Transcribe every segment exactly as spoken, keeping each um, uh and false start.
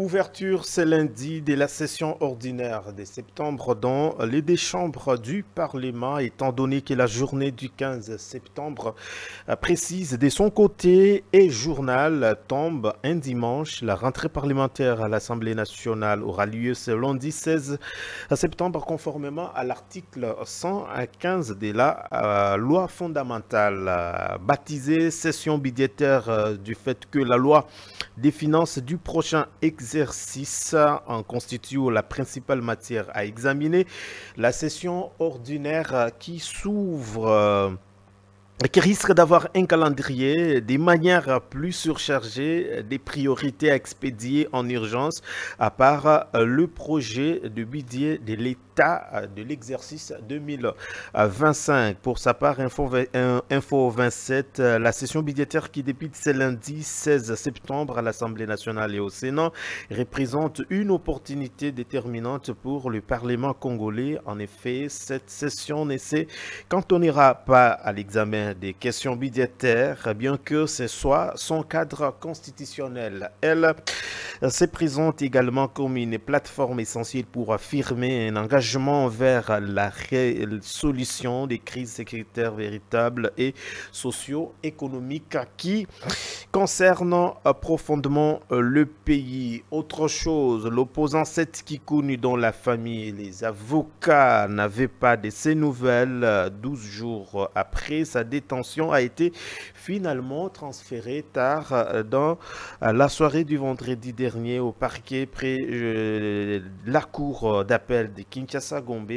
Ouverture ce lundi de la session ordinaire de septembre dans les deux chambres du Parlement, étant donné que la journée du quinze septembre précise de son côté et journal tombe un dimanche. La rentrée parlementaire à l'Assemblée nationale aura lieu ce lundi seize septembre conformément à l'article cent quinze de la euh, loi fondamentale, euh, baptisée session budgétaire euh, du fait que la loi des finances du prochain exercice en constitue la principale matière à examiner. La session ordinaire qui s'ouvre euh, qui risque d'avoir un calendrier, des manières plus surchargées, des priorités à expédier en urgence, à part le projet de budget de l'État de l'exercice deux mille vingt-cinq. Pour sa part, Info, Info vingt-sept, la session budgétaire qui débute ce lundi seize septembre à l'Assemblée nationale et au Sénat représente une opportunité déterminante pour le Parlement congolais. En effet, cette session ne se cantonnera pas à l'examen des questions budgétaires, bien que ce soit son cadre constitutionnel. Elle se présente également comme une plateforme essentielle pour affirmer un engagement vers la résolution des crises sécuritaires véritables et socio-économiques qui concernent profondément le pays. Autre chose, l'opposant Seth Kikuni, dont la famille et les avocats n'avaient pas de ses nouvelles douze jours après sa détention, a été finalement transféré tard dans la soirée du vendredi dernier au parquet près de la cour d'appel de Kinshasa-Gombe,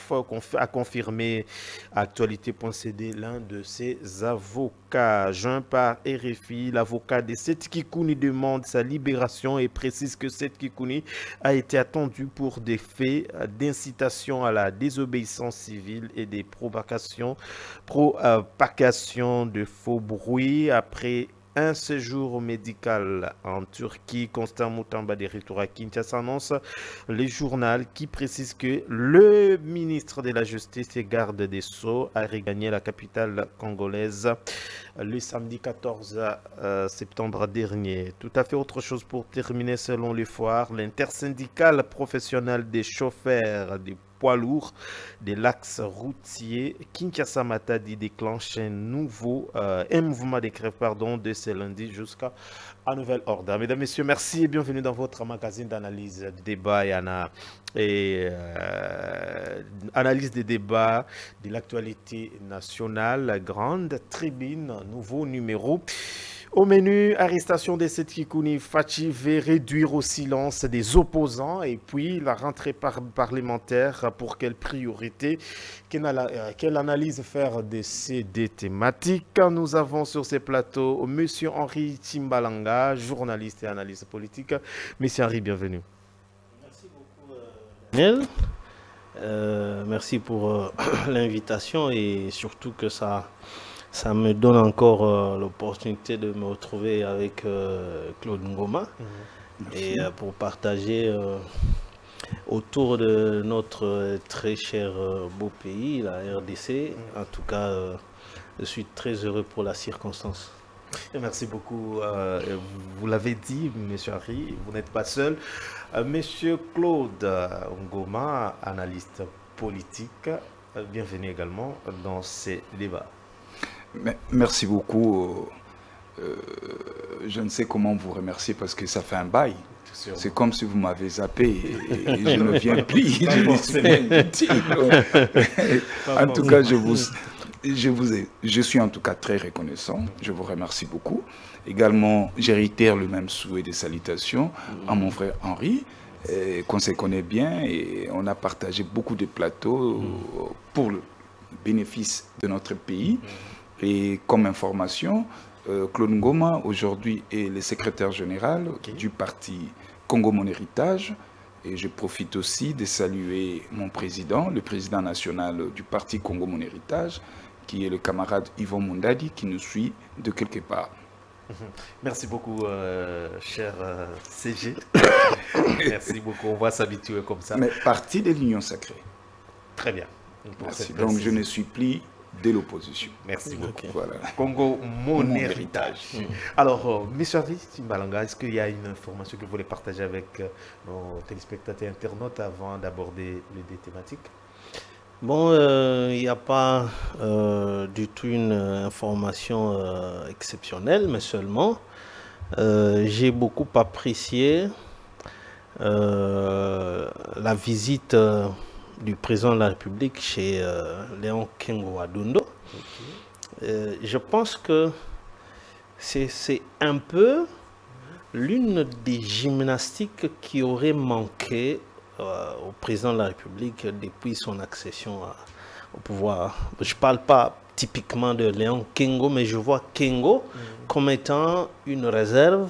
a confirmé Actualité point C D l'un de ses avocats. Joint par R F I, l'avocat de Seth Kikuni demande sa libération et précise que Seth Kikuni a été attendu pour des faits d'incitation à la désobéissance civile et des provocations, propagation de faux bruits après un séjour médical en Turquie. Constant Moutamba de retour à Kinshasa annonce le journal qui précise que le ministre de la Justice et garde des Sceaux a regagné la capitale congolaise le samedi quatorze septembre dernier. Tout à fait autre chose pour terminer, selon les foires, l'intersyndicale professionnelle des chauffeurs des poids lourds de l'axe routier Kinshasa-Matadi déclenche un nouveau euh, un mouvement de grève pardon, de ce lundi jusqu'à nouvel ordre. Mesdames, Messieurs, merci et bienvenue dans votre magazine d'analyse, de débat et, ana, et euh, analyse des débats de l'actualité nationale. Grande tribune, nouveau numéro. Au menu, arrestation de Seth Kikuni, Fachi veut réduire au silence des opposants et puis la rentrée par parlementaire, pour quelle priorité, quelle, quelle analyse faire de ces deux thématiques. Nous avons sur ces plateaux M. Henri Timbalanga, journaliste et analyste politique. M. Henri, bienvenue. Merci beaucoup, euh, Daniel. Euh, merci pour euh, l'invitation et surtout que ça... Ça me donne encore euh, l'opportunité de me retrouver avec euh, Claude Ngoma mmh. et euh, pour partager euh, autour de notre euh, très cher euh, beau pays, la R D C. Mmh. En tout cas, euh, je suis très heureux pour la circonstance. Et merci beaucoup. Euh, vous l'avez dit, M. Henri, vous n'êtes pas seul. Euh, M. Claude Ngoma, analyste politique, euh, bienvenue également dans ces débats. Merci beaucoup. Euh, je ne sais comment vous remercier parce que ça fait un bail. C'est comme si vous m'avez zappé et, et je ne viens plus. En tout cas, je vous, je, vous ai, je suis en tout cas très reconnaissant. Je vous remercie beaucoup. Également, je réitère le même souhait de salutations à mon frère Henri, qu'on se connaît bien et on a partagé beaucoup de plateaux pour le bénéfice de notre pays. Et comme information, euh, Claude Ngoma aujourd'hui est le secrétaire général okay. du parti Congo Mon Héritage. Et je profite aussi de saluer mon président, le président national du parti Congo Mon Héritage, qui est le camarade Yvon Mundadi, qui nous suit de quelque part. Merci beaucoup, euh, cher euh, C G. Merci beaucoup, on va s'habituer comme ça. Mais parti de l'Union sacrée. Très bien. Merci. Donc je ne suis plus de l'opposition. Merci beaucoup. Okay. Voilà. Congo, mon, mon héritage. héritage. Mmh. Alors, euh, M. Harry Timbalanga, est-ce qu'il y a une information que vous voulez partager avec euh, nos téléspectateurs internautes avant d'aborder les deux thématiques? Bon, il euh, n'y a pas euh, du tout une information euh, exceptionnelle, mais seulement euh, j'ai beaucoup apprécié euh, la visite euh, du président de la République chez euh, Léon Kengo Adondo. Okay. Euh, je pense que c'est un peu l'une des gymnastiques qui aurait manqué Euh, au président de la République depuis son accession à, au pouvoir. Je ne parle pas typiquement de Léon Kengo, mais je vois Kengo mmh. comme étant une réserve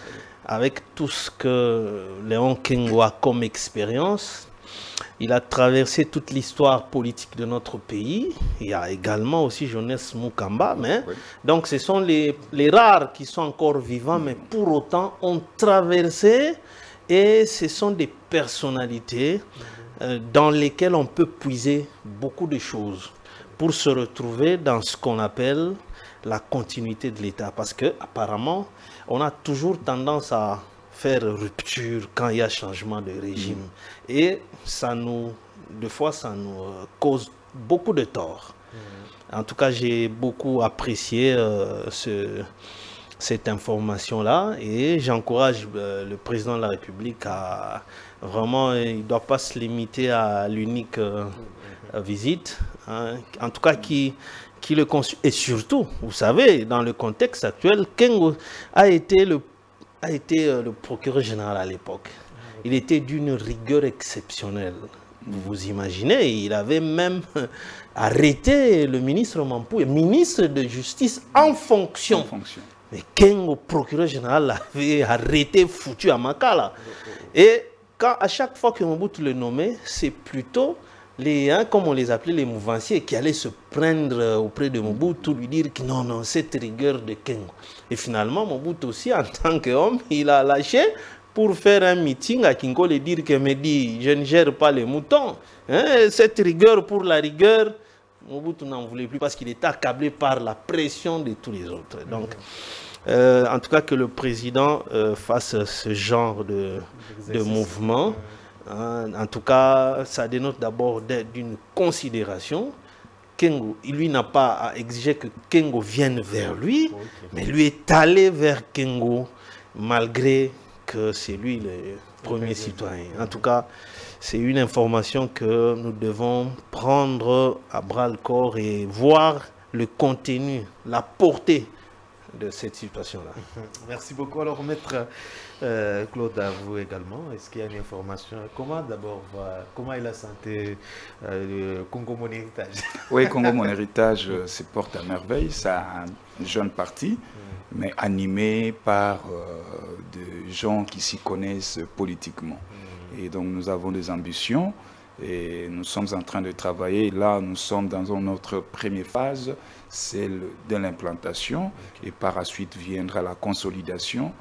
avec tout ce que Léon Kengo a comme expérience. Il a traversé toute l'histoire politique de notre pays. Il y a également aussi Jonas Mukamba. Mais, oui. Donc ce sont les, les rares qui sont encore vivants, mmh. mais pour autant ont traversé. Et ce sont des personnalités euh, dans lesquelles on peut puiser beaucoup de choses pour se retrouver dans ce qu'on appelle la continuité de l'État. Parce qu'apparemment, on a toujours tendance à faire rupture quand il y a changement de régime. Mmh. Et ça nous, des fois, ça nous euh, cause beaucoup de tort. Mmh. En tout cas, j'ai beaucoup apprécié euh, ce... cette information-là, et j'encourage euh, le président de la République à vraiment, il ne doit pas se limiter à l'unique euh, visite, hein, en tout cas qui, qui le consulte. Et surtout, vous savez, dans le contexte actuel, Kengo a été le, a été, euh, le procureur général à l'époque. Il était d'une rigueur exceptionnelle. Vous vous imaginez, il avait même arrêté le ministre Mampoué, ministre de Justice en fonction. En fonction. Mais Kengo, procureur général, l'avait arrêté, foutu à Makala. Et quand, à chaque fois que Mobutu le nommait, c'est plutôt les, hein, comme on les appelait, les mouvanciers, qui allaient se prendre auprès de Mobutu, lui dire que non, non, cette rigueur de Kengo. Et finalement, Mobutu aussi, en tant qu'homme, il a lâché pour faire un meeting à Kingo, et dire que me dit, je ne gère pas les moutons. Hein, cette rigueur pour la rigueur, Mobutu n'en voulait plus parce qu'il était accablé par la pression de tous les autres. Donc, euh, en tout cas, que le président euh, fasse ce genre de, de mouvement, hein, en tout cas, ça dénote d'abord d'une considération. Kengo, lui n'a pas à exiger que Kengo vienne vers lui, okay. mais lui est allé vers Kengo malgré que c'est lui le premier citoyen. En tout cas, c'est une information que nous devons prendre à bras-le-corps et voir le contenu, la portée de cette situation-là. Merci beaucoup. Alors, maître euh, Claude, à vous également, est-ce qu'il y a une information? Comment d'abord, comment est la santé euh, du Congo Mon Héritage? Oui, Congo Mon Héritage euh, se porte à merveille. Ça a un jeune parti, mm. mais animé par euh, des gens qui s'y connaissent politiquement. Mm. Et donc, nous avons des ambitions et nous sommes en train de travailler. Là, nous sommes dans notre première phase, celle de l'implantation, okay. et par la suite viendra la consolidation.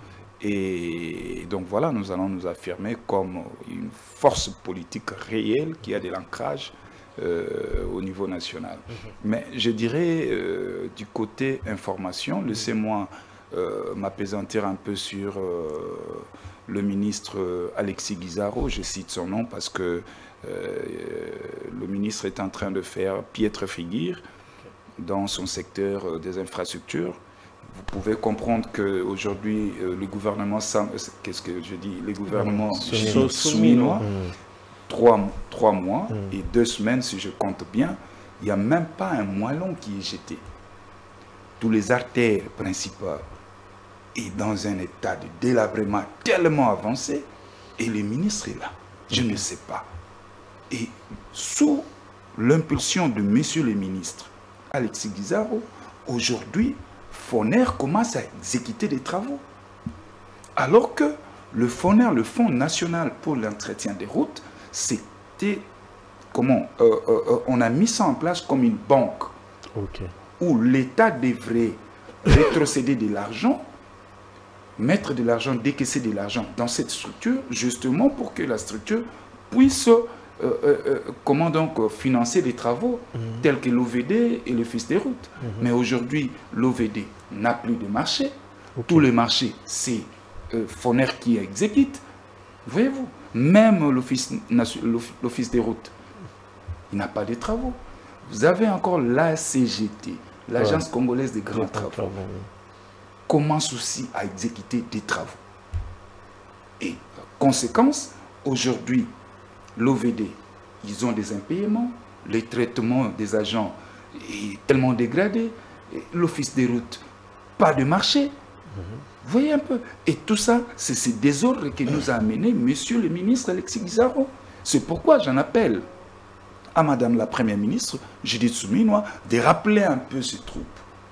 Et donc voilà, nous allons nous affirmer comme une force politique réelle qui a de l'ancrage euh, au niveau national. Mm-hmm. Mais je dirais, euh, du côté information, laissez-moi euh, m'apaisantir un peu sur euh, le ministre Alexis Guizarro. Je cite son nom parce que euh, le ministre est en train de faire piètre figure dans son secteur des infrastructures. Vous pouvez comprendre qu'aujourd'hui, euh, le gouvernement, qu'est-ce que je dis, les gouvernements mmh. souminois, mmh. trois, trois mois mmh. et deux semaines, si je compte bien, il n'y a même pas un moellon qui est jeté. Tous les artères principales sont dans un état de délabrement tellement avancé, et le ministre est là. Je mmh. ne sais pas. Et sous l'impulsion de monsieur le ministre, Alexis Guizarro, aujourd'hui, Foner commence à exécuter des travaux. Alors que le Foner, le Fonds national pour l'entretien des routes, c'était comment euh, euh, on a mis ça en place comme une banque, okay. où l'État devrait rétrocéder de l'argent, mettre de l'argent, décaisser de l'argent dans cette structure, justement pour que la structure puisse euh, euh, comment donc euh, financer des travaux mmh. tels que l'O V D et le Fils des routes. Mmh. Mais aujourd'hui, l'O V D n'a plus de marché. Okay. Tous les marchés, c'est euh, Foner qui exécute. Voyez-vous, même l'Office des routes, il n'a pas de travaux. Vous avez encore l'A C G T, l'Agence ouais. congolaise des grands travaux, travaux oui. commence aussi à exécuter des travaux. Et conséquence, aujourd'hui, l'O V D, ils ont des impayements, le traitement des agents est tellement dégradé, l'Office des routes, pas de marché. Mm-hmm. Vous voyez un peu. Et tout ça, c'est ce désordre que nous a amené monsieur le ministre Alexis Guizarro. C'est pourquoi j'en appelle à madame la première ministre, Judith Suminwa, de rappeler un peu ces troupes.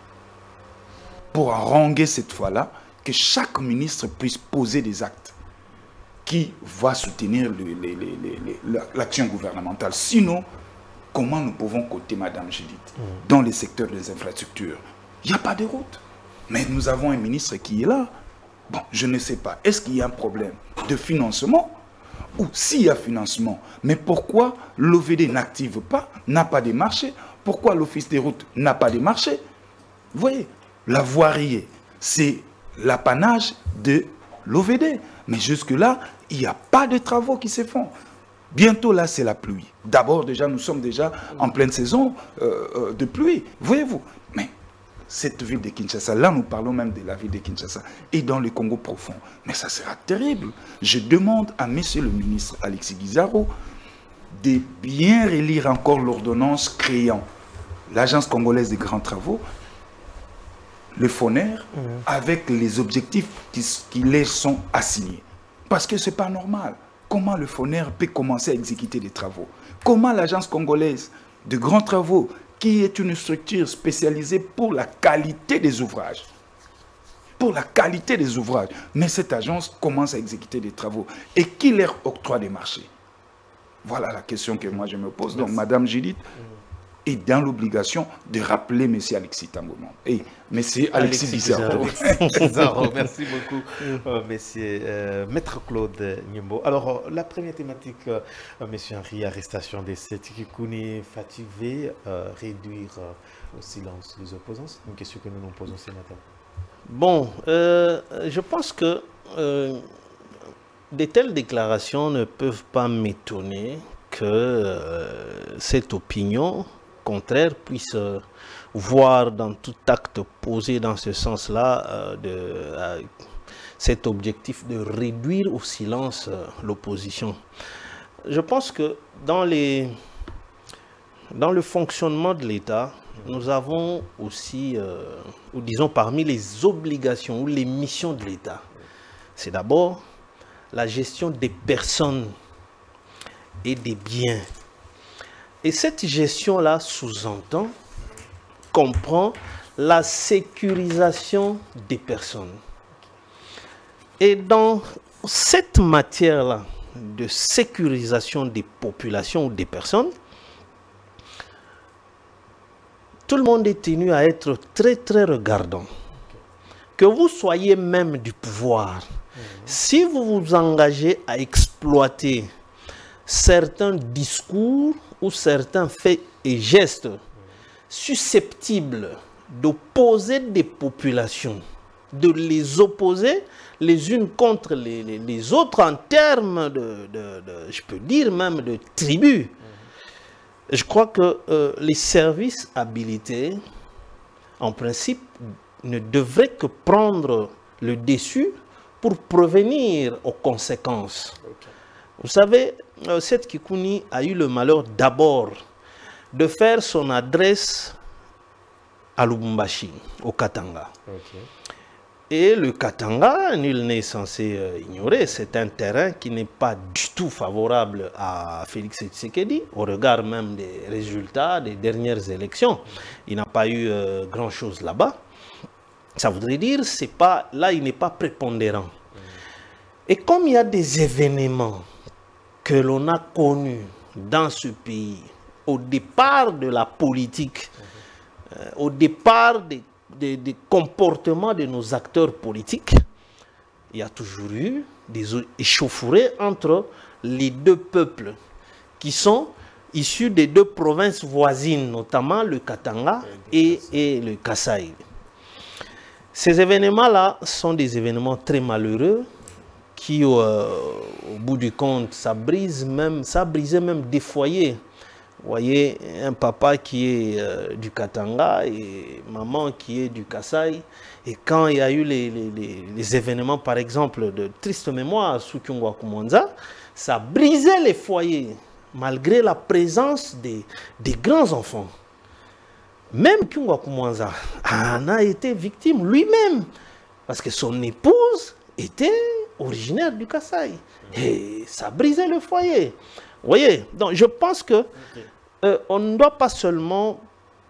Pour haranguer cette fois-là, que chaque ministre puisse poser des actes qui va soutenir l'action gouvernementale. Sinon, comment nous pouvons coter madame Judith mmh. dans les secteurs des infrastructures? Il n'y a pas de route. Mais nous avons un ministre qui est là. Bon, je ne sais pas. Est-ce qu'il y a un problème de financement? Ou s'il y a financement, mais pourquoi l'O V D n'active pas, n'a pas de marché? Pourquoi l'Office des routes n'a pas de marché? Vous voyez, la voirie, c'est l'apanage de l'O V D. Mais jusque-là, il n'y a pas de travaux qui se font. Bientôt, là, c'est la pluie. D'abord, déjà, nous sommes déjà en pleine saison euh, de pluie. Voyez-vous? Mais cette ville de Kinshasa, là, nous parlons même de la ville de Kinshasa, et dans le Congo profond. Mais ça sera terrible. Je demande à monsieur le ministre Alexis Guizarro de bien relire encore l'ordonnance créant l'Agence congolaise des grands travaux, le Foner, mmh. avec les objectifs qui, qui les sont assignés. Parce que ce n'est pas normal. Comment le Foner peut commencer à exécuter des travaux? Comment l'Agence congolaise de grands travaux, qui est une structure spécialisée pour la qualité des ouvrages, pour la qualité des ouvrages, mais cette agence commence à exécuter des travaux et qui leur octroie des marchés? Voilà la question que moi je me pose. Donc, madame Judith est dans l'obligation de rappeler M. Alexis Tambouman et M. Alexis Guizarro. Merci beaucoup, euh, monsieur euh, Maître Claude Nyembo. Alors, euh, la première thématique, euh, monsieur Henri, arrestation des sept Kikouni fatigués, euh, réduire euh, au silence les opposants. C'est une question que nous nous posons ce matin. Bon, euh, je pense que euh, de telles déclarations ne peuvent pas m'étonner que euh, cette opinion contraire puisse euh, voir dans tout acte posé dans ce sens-là euh, de euh, cet objectif de réduire au silence euh, l'opposition. Je pense que dans, les, dans le fonctionnement de l'État, nous avons aussi, euh, ou disons parmi les obligations ou les missions de l'État, c'est d'abord la gestion des personnes et des biens. Et cette gestion-là sous-entend, comprend la sécurisation des personnes. Et dans cette matière-là de sécurisation des populations ou des personnes, tout le monde est tenu à être très très regardant. Que vous soyez même du pouvoir, mmh. si vous vous engagez à exploiter certains discours ou certains faits et gestes susceptibles d'opposer des populations, de les opposer les unes contre les, les, les autres en termes de, de, de, je peux dire même de tribus. Je crois que euh, les services habilités, en principe, ne devraient que prendre le dessus pour prévenir aux conséquences. Okay. Vous savez, euh, cette Kikouni a eu le malheur d'abord de faire son adresse à Lubumbashi, au Katanga. Okay. Et le Katanga, nul n'est censé euh, ignorer, c'est un terrain qui n'est pas du tout favorable à Félix Tshisekedi, au regard même des résultats des dernières élections. Il n'a pas eu euh, grand-chose là-bas. Ça voudrait dire, c'est pas, là, il n'est pas prépondérant. Et comme il y a des événements que l'on a connus dans ce pays, au départ de la politique, euh, au départ des Des, des comportements de nos acteurs politiques, il y a toujours eu des échauffourées entre les deux peuples qui sont issus des deux provinces voisines, notamment le Katanga et, et le Kasaï. Ces événements-là sont des événements très malheureux qui, euh, au bout du compte, ça brise même, ça a brisé même des foyers. Vous voyez, un papa qui est euh, du Katanga et maman qui est du Kasaï. Et quand il y a eu les, les, les, les événements, par exemple, de triste mémoire à Soukiongwa Kumwanza, ça a brisé les foyers, malgré la présence des, des grands enfants. Même Kyungwa Kumwanza en a été victime lui-même, parce que son épouse était originaire du Kasaï. Et ça brisait le foyer. Vous voyez, donc je pense que okay. euh, on ne doit pas seulement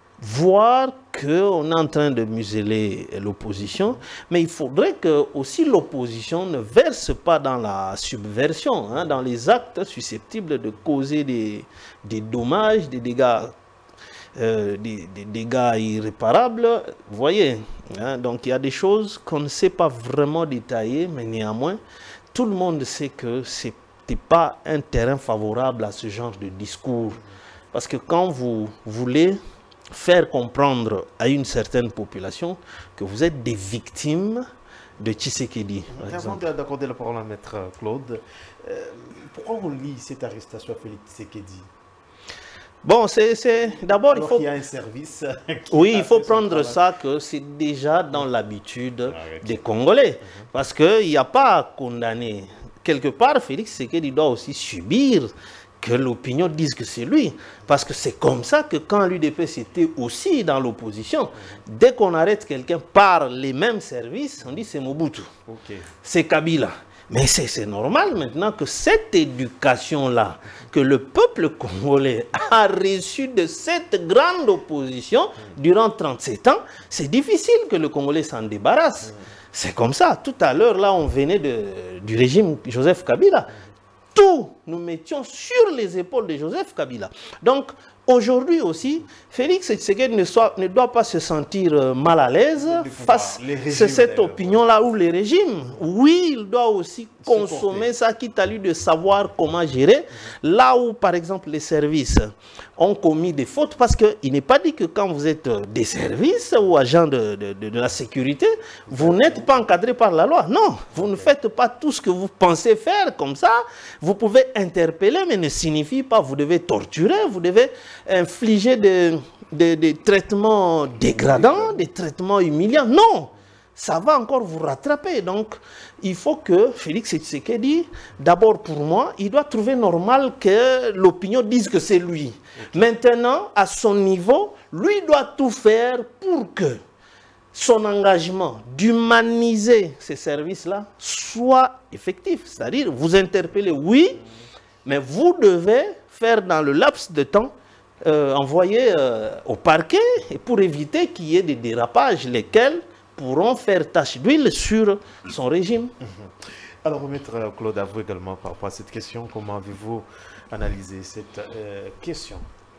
voir qu'on est en train de museler l'opposition, mais il faudrait que aussi l'opposition ne verse pas dans la subversion, hein, dans les actes susceptibles de causer des, des dommages, des dégâts, euh, des, des dégâts irréparables. Vous voyez, hein, donc il y a des choses qu'on ne sait pas vraiment détailler, mais néanmoins, tout le monde sait que ce n'est pas un terrain favorable à ce genre de discours. Parce que quand vous voulez faire comprendre à une certaine population que vous êtes des victimes de Tshisekedi. Avant d'accorder la parole à Maître Claude, euh, pourquoi on lit cette arrestation à Félix Tshisekedi? Bon, c'est d'abord il faut... Il y a un service. Oui, il faut prendre ça que c'est déjà dans l'habitude ah, okay. des Congolais. Uh-huh. Parce qu'il n'y a pas à condamner. Quelque part, Félix Tshisekedi doit aussi subir que l'opinion dise que c'est lui. Parce que c'est comme ça que quand l'U D P S était aussi dans l'opposition, dès qu'on arrête quelqu'un par les mêmes services, on dit c'est Mobutu, okay. c'est Kabila. Mais c'est normal maintenant que cette éducation-là, que le peuple congolais a reçue de cette grande opposition durant trente-sept ans, c'est difficile que le Congolais s'en débarrasse. C'est comme ça. Tout à l'heure, là, on venait de, du régime Joseph Kabila. Tout, nous mettions sur les épaules de Joseph Kabila. Donc, aujourd'hui aussi, Félix Tshisekedi ne, ne doit pas se sentir euh, mal à l'aise face à cette opinion-là ou les régimes. Oui, il doit aussi consommer ça, quitte à lui de savoir comment gérer. Là où, par exemple, les services ont commis des fautes, parce qu'il n'est pas dit que quand vous êtes des services ou agents de, de, de, de la sécurité, vous n'êtes pas encadré par la loi. Non, vous ne faites pas tout ce que vous pensez faire comme ça. Vous pouvez interpeller, mais ne signifie pas vous devez torturer, vous devez infliger des, des, des traitements dégradants, des traitements humiliants. Non, ça va encore vous rattraper. Donc, il faut que Félix Tshisekedi, d'abord pour moi, il doit trouver normal que l'opinion dise que c'est lui. Okay. Maintenant, à son niveau, lui doit tout faire pour que son engagement d'humaniser ces services-là soit effectif. C'est-à-dire, vous interpellez, oui, mais vous devez faire dans le laps de temps euh, envoyer euh, au parquet et pour éviter qu'il y ait des dérapages, lesquels pourront faire tache d'huile sur son régime. Mm-hmm. Alors, Maître Claude, à vous également par rapport à cette question, comment avez-vous analysé cette euh, question?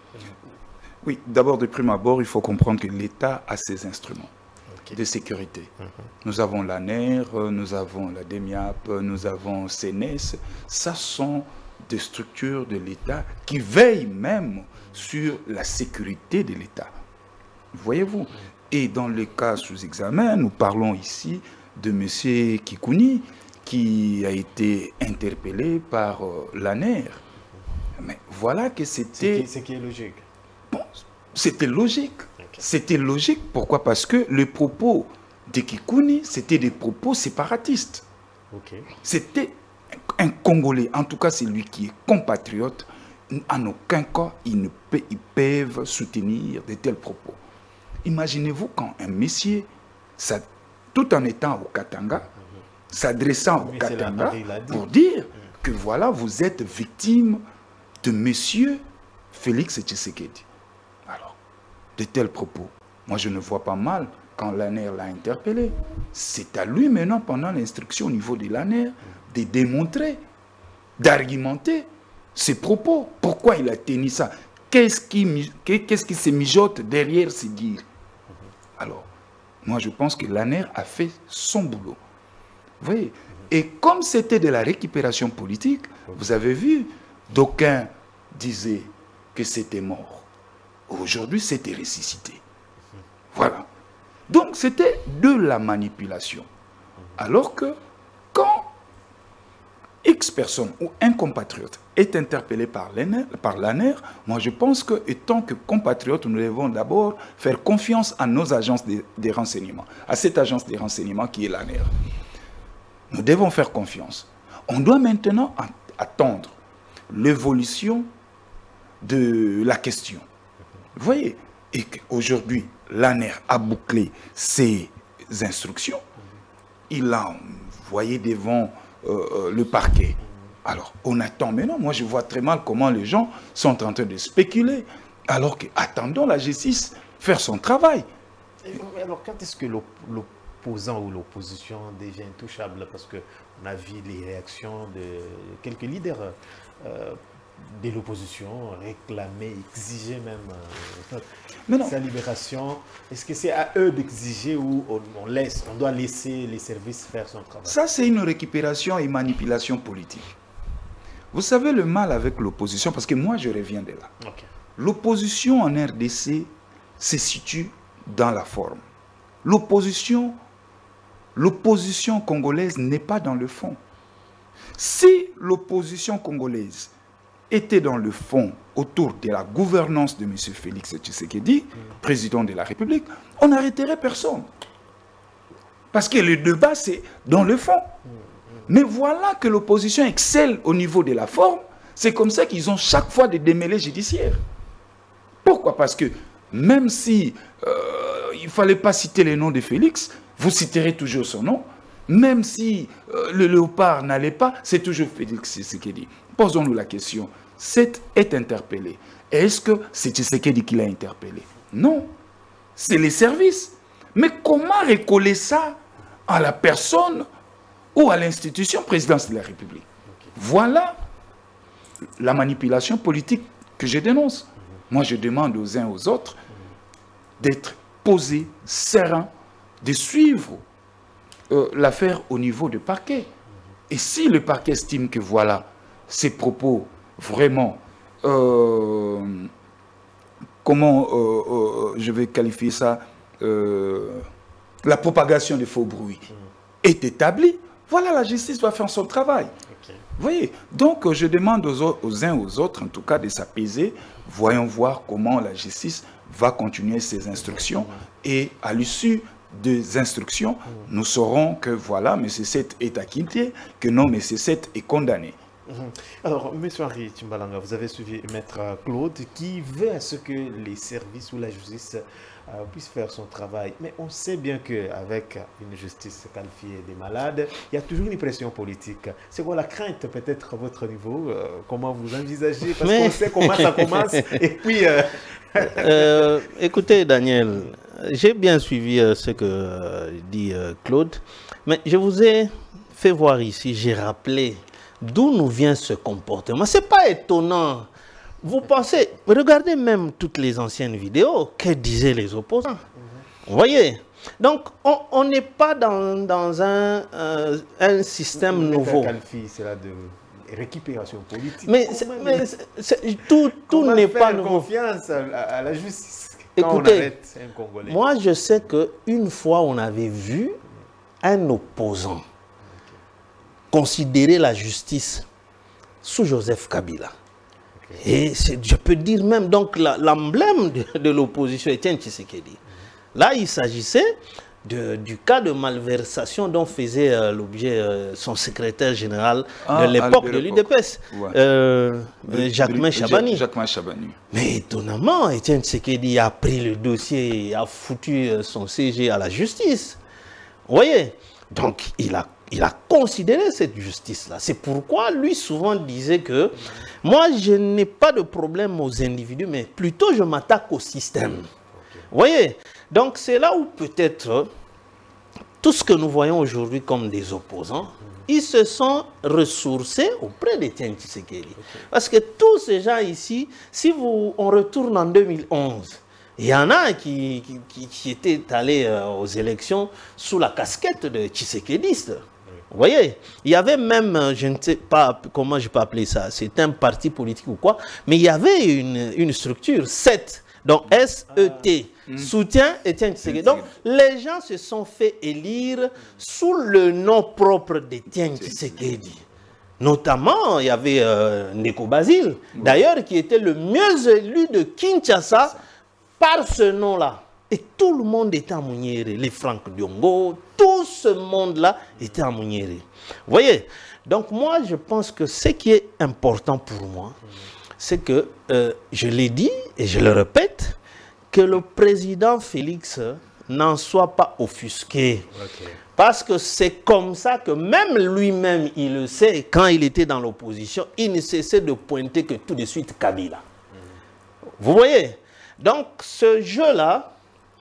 Oui, d'abord, de prime abord, il faut comprendre que l'État a ses instruments okay. de sécurité. Mm-hmm. Nous avons l'A N R, nous avons la D E M I A P, nous avons C N E S. Ça sont des structures de l'État qui veillent même sur la sécurité de l'État. Voyez-vous? Et dans le cas sous examen, nous parlons ici de M. Kikouni, qui a été interpellé par euh, l'A N R. Mais voilà que c'était... C'est qui est logique. Bon, c'était logique. Okay. C'était logique. Pourquoi? Parce que le propos de Kikouni, c'était des propos séparatistes. Okay. C'était un Congolais, en tout cas c'est lui qui est compatriote, en aucun cas ils, ne peut, ils peuvent soutenir de tels propos. Imaginez-vous quand un monsieur, ça, tout en étant au Katanga, mm-hmm. s'adressant au Katanga pour dire mm-hmm. que voilà, vous êtes victime de monsieur Félix Tshisekedi. Alors, de tels propos, moi je ne vois pas mal quand l'A N R l'a interpellé. C'est à lui maintenant, pendant l'instruction au niveau de l'A N R, de démontrer, d'argumenter ses propos. Pourquoi il a tenu ça? Qu'est-ce qui, qu'est-ce qui se mijote derrière ces dires? Alors, moi je pense que l'A N R a fait son boulot. Vous voyez? Et comme c'était de la récupération politique, vous avez vu, d'aucuns disait que c'était mort. Aujourd'hui, c'était ressuscité. Voilà. Donc, c'était de la manipulation. Alors que, quand X personne ou un compatriote est interpellé par l'A N E R, moi je pense que, étant que compatriotes, nous devons d'abord faire confiance à nos agences de, de renseignement, à cette agence de renseignement qui est l'A N E R. Nous devons faire confiance. On doit maintenant attendre l'évolution de la question. Vous voyez, et qu'aujourd'hui, l'A N E R a bouclé ses instructions, il a envoyé devant euh, le parquet. Alors, on attend maintenant. Moi, je vois très mal comment les gens sont en train de spéculer, alors que, attendons la justice faire son travail. Et alors, quand est-ce que l'opposant ou l'opposition devient intouchable? Parce qu'on a vu les réactions de quelques leaders euh, de l'opposition réclamer, exiger même euh, sa libération. Est-ce que c'est à eux d'exiger ou on, on laisse, on doit laisser les services faire son travail? Ça, c'est une récupération et manipulation politique. Vous savez le mal avec l'opposition, parce que moi, je reviens de là. Okay. L'opposition en R D C se situe dans la forme. L'opposition, l'opposition congolaise n'est pas dans le fond. Si l'opposition congolaise était dans le fond autour de la gouvernance de M. Félix Tshisekedi, mmh. président de la République, on n'arrêterait personne. Parce que le débat, c'est dans le fond. Mmh. Mais voilà que l'opposition excelle au niveau de la forme. C'est comme ça qu'ils ont chaque fois des démêlés judiciaires. Pourquoi? Parce que même si euh, il ne fallait pas citer le nom de Félix, vous citerez toujours son nom. Même si euh, le léopard n'allait pas, c'est toujours Félix Tshisekedi. Posons-nous la question. Cet est interpellé. Est-ce que c'est Tshisekedi qui l'a interpellé? Non. C'est les services. Mais comment recoller ça à la personne ou à l'institution présidence de la République? Okay. Voilà la manipulation politique que je dénonce. Mm-hmm. Moi, je demande aux uns aux autres mm-hmm. d'être posés, sereins, de suivre euh, l'affaire au niveau du parquet. Mm-hmm. Et si le parquet estime que voilà, ces propos vraiment, euh, comment euh, euh, je vais qualifier ça, euh, la propagation de faux bruits mm. est établie, voilà, la justice doit faire son travail. Okay. Vous voyez, donc je demande aux, aux uns aux autres, en tout cas, de s'apaiser. Voyons voir comment la justice va continuer ses instructions. Mm. Et à l'issue des instructions, mm. nous saurons que voilà, M. sept est acquitté, que non, M. sept est condamné. Alors, M. Henri Tchimbalanga, vous avez suivi Maître Claude qui veut à ce que les services ou la justice euh, puissent faire son travail. Mais on sait bien qu'avec une justice qualifiée des malades, il y a toujours une pression politique. C'est quoi la crainte peut-être à votre niveau? euh, Comment vous envisagez? Parce Mais... qu'on sait comment ça commence. Et puis... Euh... euh, écoutez, Daniel, j'ai bien suivi euh, ce que euh, dit euh, Claude. Mais je vous ai fait voir ici, j'ai rappelé d'où nous vient ce comportement. Ce n'est pas étonnant. Vous pensez, regardez même toutes les anciennes vidéos, que disaient les opposants. Mm-hmm. Vous voyez? Donc, on n'est pas dans, dans un, euh, un système le nouveau. C'est là de récupération politique. Mais, mais c est, tout, tout n'est pas nouveau. Confiance à, à la justice. Écoutez, moi je sais qu'une fois on avait vu un opposant considérer la justice sous Joseph Kabila. Okay. Et je peux dire même, donc, l'emblème de, de l'opposition, Étienne Tshisekedi. Mm-hmm. Là, il s'agissait du cas de malversation dont faisait euh, l'objet euh, son secrétaire général ah, de l'époque de l'U D P S, ouais. euh, Jacquemain Chabani. Jacquemain Chabani. Mais étonnamment, Étienne Tshisekedi a pris le dossier et a foutu son C G à la justice. Vous voyez? Donc, il a Il a considéré cette justice-là. C'est pourquoi lui souvent disait que moi, je n'ai pas de problème aux individus, mais plutôt je m'attaque au système. Okay. Vous voyez? Donc c'est là où peut-être tout ce que nous voyons aujourd'hui comme des opposants, mm-hmm. ils se sont ressourcés auprès d'Étienne Tshisekedi. Okay. Parce que tous ces gens ici, si vous, on retourne en deux mille onze, il y en a qui, qui, qui étaient allés aux élections sous la casquette de Tshisekedistes. Vous voyez, il y avait même, je ne sais pas comment je peux appeler ça, c'est un parti politique ou quoi, mais il y avait une, une structure, S E T, donc S E T, ah. Soutien Étienne Tshisekedi. Donc, les gens se sont fait élire sous le nom propre d'Étienne Tshisekedi. Notamment, il y avait euh, Neko Basile, d'ailleurs, qui était le mieux élu de Kinshasa par ce nom-là. Et tout le monde était à Mouniéré. Les Franck Diongo, tout ce monde-là était à Mouniéré. Vous voyez? Donc moi, je pense que ce qui est important pour moi, c'est que, euh, je l'ai dit et je le répète, que le président Félix n'en soit pas offusqué. Okay. Parce que c'est comme ça que même lui-même, il le sait, quand il était dans l'opposition, il ne cessait de pointer que tout de suite Kabila. Mmh. Vous voyez? Donc ce jeu-là,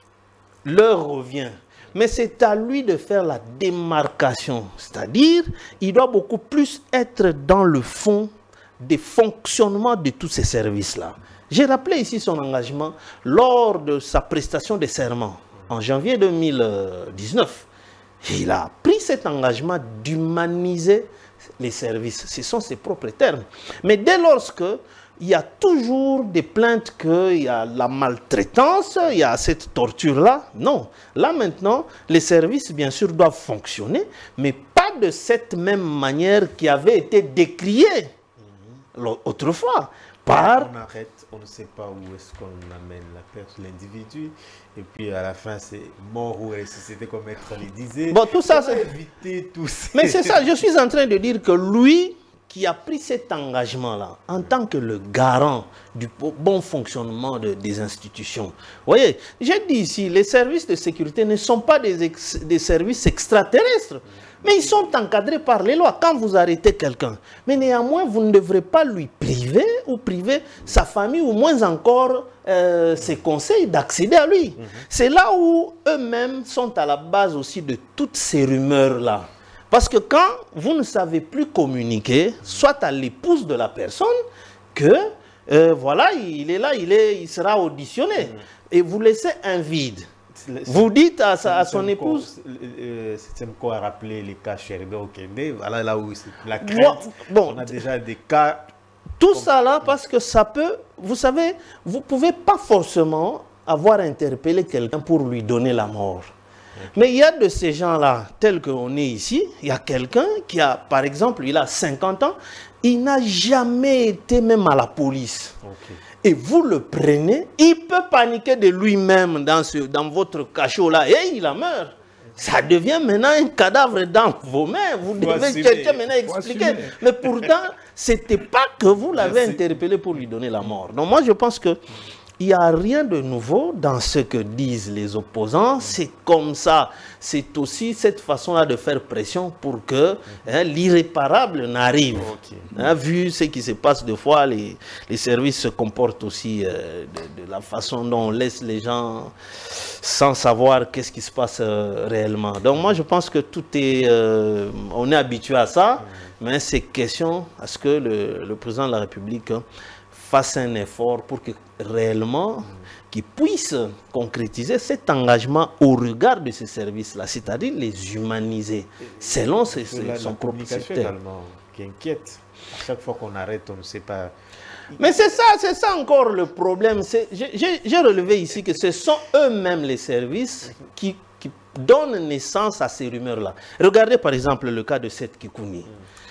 leur revient. Mais c'est à lui de faire la démarcation. C'est-à-dire, il doit beaucoup plus être dans le fond des fonctionnements de tous ces services-là. J'ai rappelé ici son engagement lors de sa prestation de serment en janvier deux mille dix-neuf. Il a pris cet engagement d'humaniser les services. Ce sont ses propres termes. Mais dès lors que il y a toujours des plaintes qu'il y a la maltraitance, il y a cette torture-là. Non. Là, maintenant, les services, bien sûr, doivent fonctionner, mais pas de cette même manière qui avait été décriée mmh. autrefois. Par... On arrête, on ne sait pas où est-ce qu'on amène l'individu, et puis à la fin, c'est mort ou ressuscité, comme Maître le disait. Bon, tout ça, c'est... éviter tout ça. Mais c'est ça, je suis en train de dire que lui, qui a pris cet engagement-là en tant que le garant du bon fonctionnement de, des institutions. Vous voyez, j'ai dit ici, les services de sécurité ne sont pas des, ex, des services extraterrestres, mais ils sont encadrés par les lois. Quand vous arrêtez quelqu'un, mais néanmoins, vous ne devrez pas lui priver ou priver sa famille, ou moins encore euh, ses conseils d'accéder à lui. Mm-hmm. C'est là où eux-mêmes sont à la base aussi de toutes ces rumeurs-là. Parce que quand vous ne savez plus communiquer, soit à l'épouse de la personne, que euh, voilà, il est là, il, est, il sera auditionné. Mmh. Et vous laissez un vide. Vous dites à, sa, à son épouse... C'est quoi à rappeler les cas Cherbe au Kende, voilà là où c'est la crainte. Bon, on a déjà des cas... Tout ça là, parce que ça peut... Vous savez, vous ne pouvez pas forcément avoir interpellé quelqu'un pour lui donner la mort. Mais il y a de ces gens-là, tels qu'on est ici, il y a quelqu'un qui a, par exemple, il a cinquante ans, il n'a jamais été même à la police. Okay. Et vous le prenez, il peut paniquer de lui-même dans, ce, dans votre cachot-là, et il en meurt. Ça devient maintenant un cadavre dans vos mains. Vous faut devez assumer. Chercher maintenant expliquer. Mais pourtant, ce n'était pas que vous l'avez interpellé pour lui donner la mort. Donc moi, je pense que il n'y a rien de nouveau dans ce que disent les opposants. C'est comme ça. C'est aussi cette façon-là de faire pression pour que hein, l'irréparable n'arrive. Okay. Hein, vu ce qui se passe des fois, les, les services se comportent aussi euh, de, de la façon dont on laisse les gens sans savoir qu'est-ce qui se passe euh, réellement. Donc moi, je pense que tout est... Euh, on est habitué à ça, mais c'est question à ce que le, le président de la République hein, fasse un effort pour que réellement, qu'ils puissent concrétiser cet engagement au regard de ces services-là, c'est-à-dire les humaniser, selon ses, son propre secteur. Qui inquiète. À chaque fois qu'on arrête, on ne sait pas... Mais c'est ça, c'est ça encore le problème. J'ai relevé ici que ce sont eux-mêmes les services qui, qui donnent naissance à ces rumeurs-là. Regardez par exemple le cas de Seth Kikouni.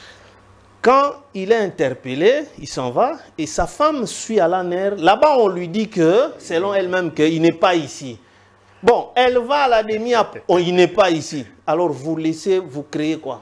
Quand il est interpellé, il s'en va et sa femme suit à la nerf. Là-bas, on lui dit que, selon elle-même, qu'il n'est pas ici. Bon, elle va à la demi, oh, il n'est pas ici. Alors, vous laissez, vous créez quoi?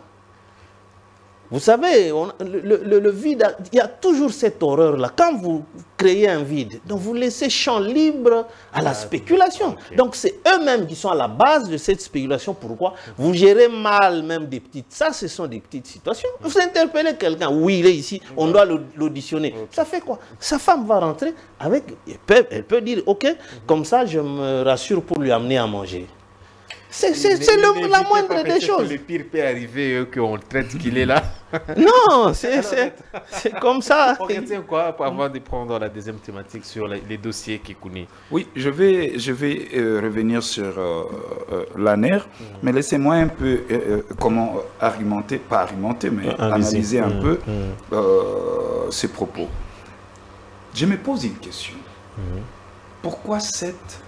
Vous savez, on, le, le, le vide, il y a toujours cette horreur-là. Quand vous créez un vide, donc vous laissez champ libre à la spéculation. Okay. Donc c'est eux-mêmes qui sont à la base de cette spéculation. Pourquoi? Vous gérez mal même des petites... Ça, ce sont des petites situations. Vous interpellez quelqu'un, oui, il est ici, on doit l'auditionner. Okay. Ça fait quoi? Sa femme va rentrer avec... Elle peut, elle peut dire, ok, comme ça, je me rassure pour lui amener à manger. C'est la moindre des choses. Le pire peut arriver, eux, qu'on traite qu'il est là. Non, c'est comme ça. On retient quoi avant de prendre la deuxième thématique sur les, les dossiers Kikouni? Oui, je vais, je vais euh, revenir sur euh, euh, l'A N E R, mmh. mais laissez-moi un peu, euh, euh, comment euh, argumenter, pas argumenter, mais ah, analyser un mmh. peu mmh. Euh, ces propos. Je me pose une question. Mmh. Pourquoi cette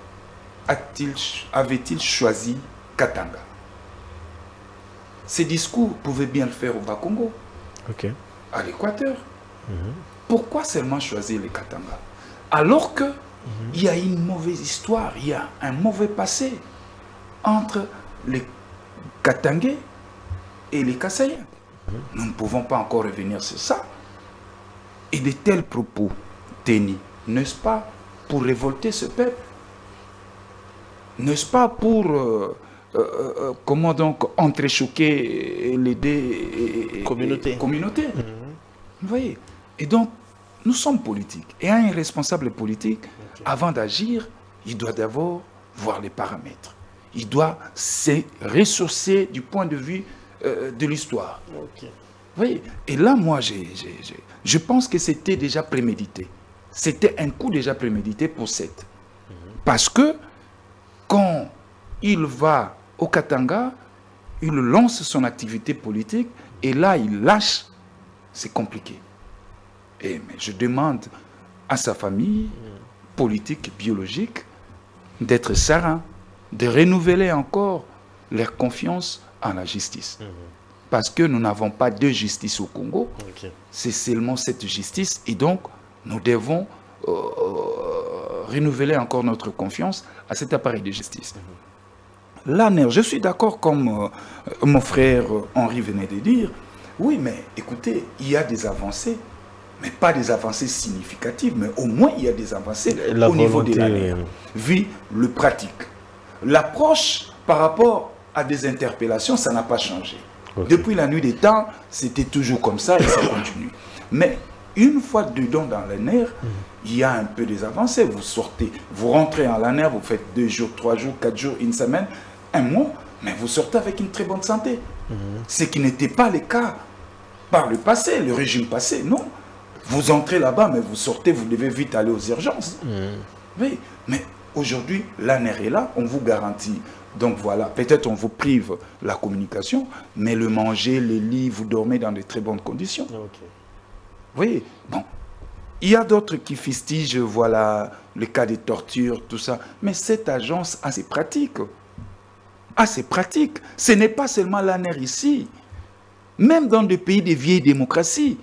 avait-il choisi Katanga? Ces discours pouvaient bien le faire au Bas-Congo, okay. à l'Équateur. Mm-hmm. Pourquoi seulement choisir les Katanga? Alors qu'il mm-hmm. y a une mauvaise histoire, il y a un mauvais passé entre les Katangais et les Kassaïens. Mm-hmm. Nous ne pouvons pas encore revenir sur ça. Et de tels propos tenus, n'est-ce pas, pour révolter ce peuple? N'est-ce pas pour, euh, euh, euh, comment donc, entrechoquer les deux communautés. communautés. Mm-hmm. Vous voyez? Et donc, nous sommes politiques. Et un responsable politique, okay. avant d'agir, il doit d'abord voir les paramètres. Il doit se ressourcer du point de vue euh, de l'histoire. Okay. Vous voyez? Et là, moi, j'ai, j'ai, j'ai, je pense que c'était déjà prémédité. C'était un coup déjà prémédité pour cette. Mm-hmm. Parce que quand il va au Katanga, il lance son activité politique et là, il lâche. C'est compliqué. Et mais je demande à sa famille politique, biologique, d'être serein, de renouveler encore leur confiance en la justice. Mmh. Parce que nous n'avons pas de justice au Congo. Okay. C'est seulement cette justice. Et donc, nous devons euh, renouveler encore notre confiance à cet appareil de justice. Mmh. L'A N E R, je suis d'accord comme euh, mon frère Henri venait de dire, oui, mais écoutez, il y a des avancées, mais pas des avancées significatives, mais au moins il y a des avancées La au niveau de l'A N E R, vu le pratique. L'approche par rapport à des interpellations, ça n'a pas changé. Okay. Depuis la nuit des temps, c'était toujours comme ça et ça continue. Mais une fois dedans dans l'A N E R, mmh. il y a un peu des avancées. Vous sortez, vous rentrez en l'A N E R, vous faites deux jours, trois jours, quatre jours, une semaine, un mois, mais vous sortez avec une très bonne santé. Mmh. Ce qui n'était pas le cas par le passé, le régime passé, non. Vous entrez là-bas, mais vous sortez, vous devez vite aller aux urgences. Mmh. Oui, mais aujourd'hui, l'A N E R est là, on vous garantit. Donc voilà, peut-être on vous prive la communication, mais le manger, les lits, vous dormez dans de très bonnes conditions. Okay. Oui, bon. Il y a d'autres qui fustigent, voilà, le cas des tortures, tout ça. Mais cette agence a ses pratiques. A ses pratiques. Ce n'est pas seulement l'A N E R ici. Même dans des pays de vieilles démocraties.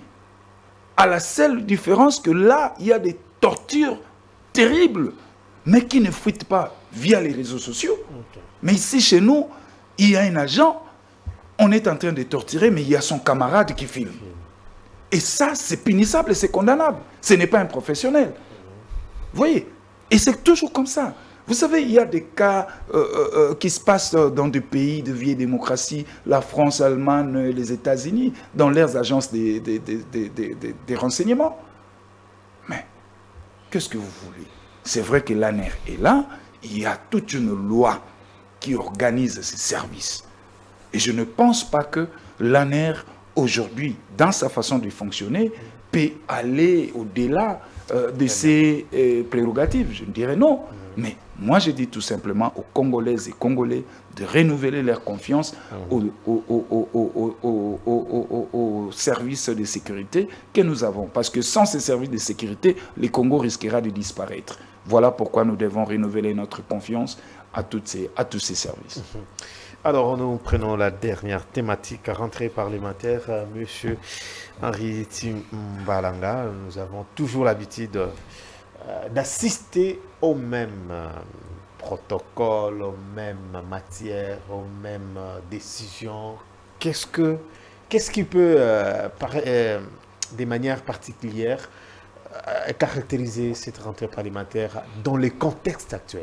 À la seule différence que là, il y a des tortures terribles, mais qui ne fuitent pas via les réseaux sociaux. Okay. Mais ici, chez nous, il y a un agent, on est en train de torturer, mais il y a son camarade qui filme. Et ça, c'est punissable et c'est condamnable. Ce n'est pas un professionnel. Vous voyez? Et c'est toujours comme ça. Vous savez, il y a des cas euh, euh, qui se passent dans des pays de vieille démocratie, la France, l'Allemagne, les États-Unis, dans leurs agences des, des, des, des, des, des renseignements. Mais, qu'est-ce que vous voulez? C'est vrai que l'A N E R est là, il y a toute une loi qui organise ces services. Et je ne pense pas que l'A N E R, aujourd'hui, dans sa façon de fonctionner, peut aller au-delà euh, de ses euh, prérogatives. Je ne dirais non. Mais moi, je dis tout simplement aux Congolaises et Congolais de renouveler leur confiance aux, aux, aux, aux, aux, aux, aux services de sécurité que nous avons. Parce que sans ces services de sécurité, le Congo risquera de disparaître. Voilà pourquoi nous devons renouveler notre confiance à, toutes ces, à tous ces services. Alors, nous prenons la dernière thématique à rentrée parlementaire. Euh, Monsieur Henri Timbalanga, nous avons toujours l'habitude euh, d'assister aux mêmes euh, protocoles, aux mêmes matières, aux mêmes euh, décisions. Qu'est-ce que, qu'est-ce qui peut, euh, par, euh, de manière particulière, euh, caractériser cette rentrée parlementaire dans le contexte actuel?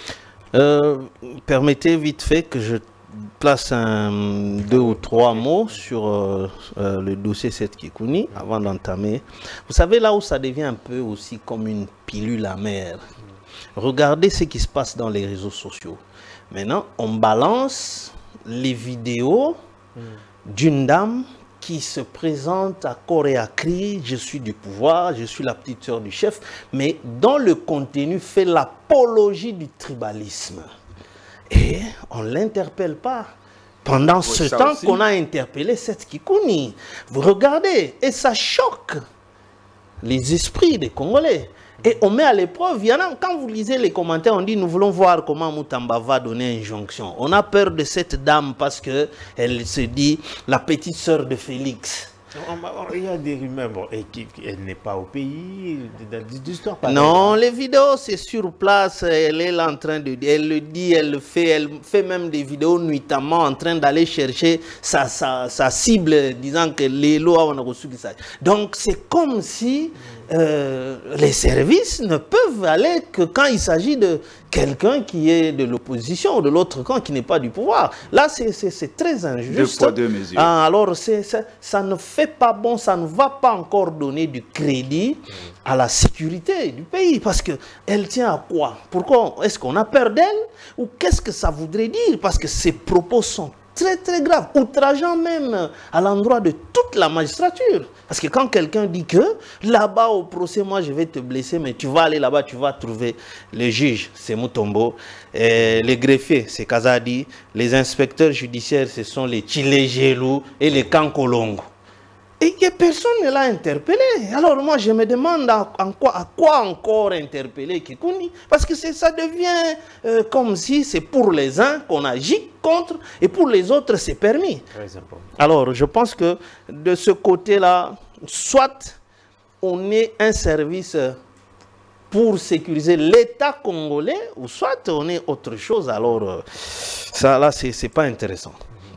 euh, Permettez vite fait que je place un, deux ou trois mots sur euh, euh, le dossier Seth Kikouni avant d'entamer. Vous savez, là où ça devient un peu aussi comme une pilule amère, regardez ce qui se passe dans les réseaux sociaux. Maintenant, on balance les vidéos mm. d'une dame qui se présente à corps et à cri, je suis du pouvoir, je suis la petite sœur du chef, mais dont le contenu fait l'apologie du tribalisme. Et on ne l'interpelle pas. Pendant ce temps qu'on a interpellé cette Kikouni, vous regardez, et ça choque les esprits des Congolais. Et on met à l'épreuve, il y en a, quand vous lisez les commentaires, on dit nous voulons voir comment Moutamba va donner injonction. On a peur de cette dame parce qu'elle se dit la petite sœur de Félix. Il y a des rumeurs, bon, et elle n'est pas au pays, d'histoire. Non, les vidéos, c'est sur place, elle est là en train de dire, elle le dit, elle le fait, elle fait même des vidéos nuitamment en train d'aller chercher sa, sa, sa cible, disant que les lois on a reçu ça. Donc c'est comme si euh, les services ne peuvent aller que quand il s'agit de quelqu'un qui est de l'opposition ou de l'autre camp qui n'est pas du pouvoir. Là, c'est très injuste. Deux poids, deux mesures. Ah, alors, c'est, ça, ça ne fait pas bon, ça ne va pas encore donner du crédit à la sécurité du pays. Parce qu'elle tient à quoi? Pourquoi? Est-ce qu'on a peur d'elle? Ou qu'est-ce que ça voudrait dire? Parce que ses propos sont très très graves, outrageants même à l'endroit de toute la magistrature. Parce que quand quelqu'un dit que là-bas au procès, moi je vais te blesser, mais tu vas aller là-bas, tu vas trouver le juge, c'est Mutombo, et les greffiers, c'est Kazadi, les inspecteurs judiciaires, ce sont les Tchilegelou et les Kankolongo. Et que personne ne l'a interpellé. Alors moi je me demande à, à, quoi, à quoi encore interpeller Kikouni. Parce que ça devient euh, comme si c'est pour les uns qu'on agit contre et pour les autres c'est permis. Alors je pense que de ce côté-là, soit on est un service pour sécuriser l'État congolais, ou soit on est autre chose. Alors euh, ça là c'est pas intéressant.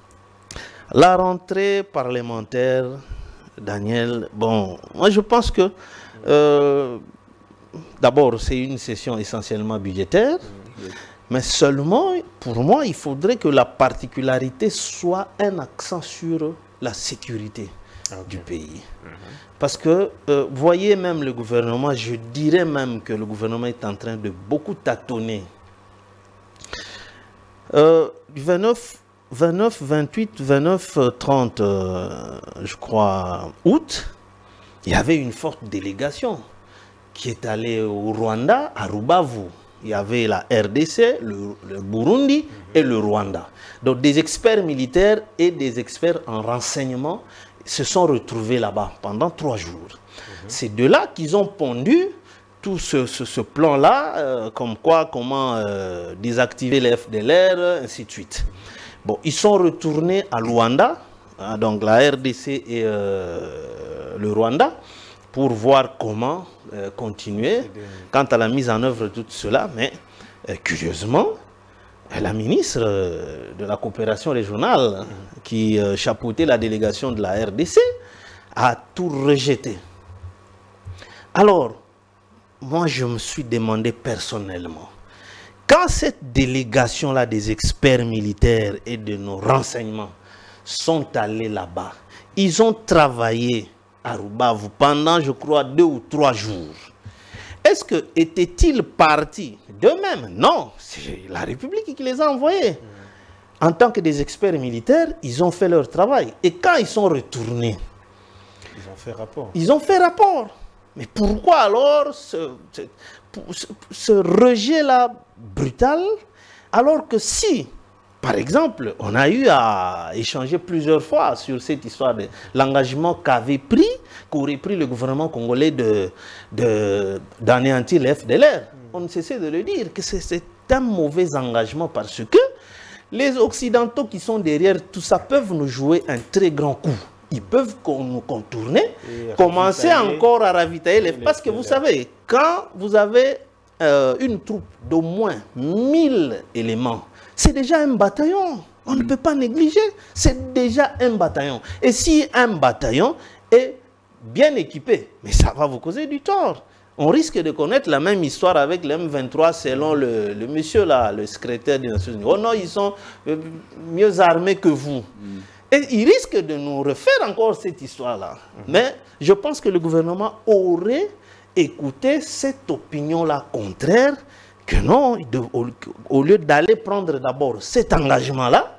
La rentrée parlementaire, Daniel, bon, moi je pense que euh, d'abord c'est une session essentiellement budgétaire, mais seulement pour moi il faudrait que la particularité soit un accent sur la sécurité okay. du pays. Mm-hmm. Parce que, euh, voyez même le gouvernement, je dirais même que le gouvernement est en train de beaucoup tâtonner. Euh, du vingt-neuf, vingt-huit, vingt-neuf, trente, euh, je crois, août, il y avait une forte délégation qui est allée au Rwanda, à Rubavu. Il y avait la R D C, le, le Burundi et le Rwanda. Donc des experts militaires et des experts en renseignement se sont retrouvés là-bas pendant trois jours. Mm-hmm. C'est de là qu'ils ont pondu tout ce, ce, ce plan-là, euh, comme quoi, comment euh, désactiver les F D L R, ainsi de suite. Bon, ils sont retournés à Luanda, hein, donc la R D C et euh, le Rwanda, pour voir comment euh, continuer quant à la mise en œuvre de tout cela. Mais euh, curieusement, la ministre euh, de la coopération régionale, mmh. qui euh, chapeautait la délégation de la R D C, a tout rejeté. Alors, moi je me suis demandé personnellement, quand cette délégation-là des experts militaires et de nos renseignements sont allés là-bas, ils ont travaillé à Rubavu pendant, je crois, deux ou trois jours. Est-ce que étaient-ils partis d'eux-mêmes? Non, c'est la République qui les a envoyés. Mmh. En tant que des experts militaires, ils ont fait leur travail. Et quand ils sont retournés, ils ont fait rapport. Ils ont fait rapport. Mais pourquoi alors ce, ce, ce, ce rejet-là brutal, alors que si, par exemple, on a eu à échanger plusieurs fois sur cette histoire de l'engagement qu'avait pris, qu'aurait pris le gouvernement congolais de, de, d'anéantir les F D L R. Mm. On ne cessait de le dire, que c'est un mauvais engagement parce que les Occidentaux qui sont derrière tout ça peuvent nous jouer un très grand coup. Ils peuvent nous contourner, commencer encore à ravitailler les... Parce que vous savez, quand vous avez euh, une troupe d'au moins mille éléments, c'est déjà un bataillon. On ne peut pas négliger. C'est déjà un bataillon. Et si un bataillon est bien équipé, mais ça va vous causer du tort. On risque de connaître la même histoire avec le M vingt-trois selon le, le monsieur là, le secrétaire des Nations Unies. Oh non, ils sont mieux armés que vous. Mm. Et il risque de nous refaire encore cette histoire-là. Mm-hmm. Mais je pense que le gouvernement aurait écouté cette opinion-là contraire que non, au, au lieu d'aller prendre d'abord cet engagement-là,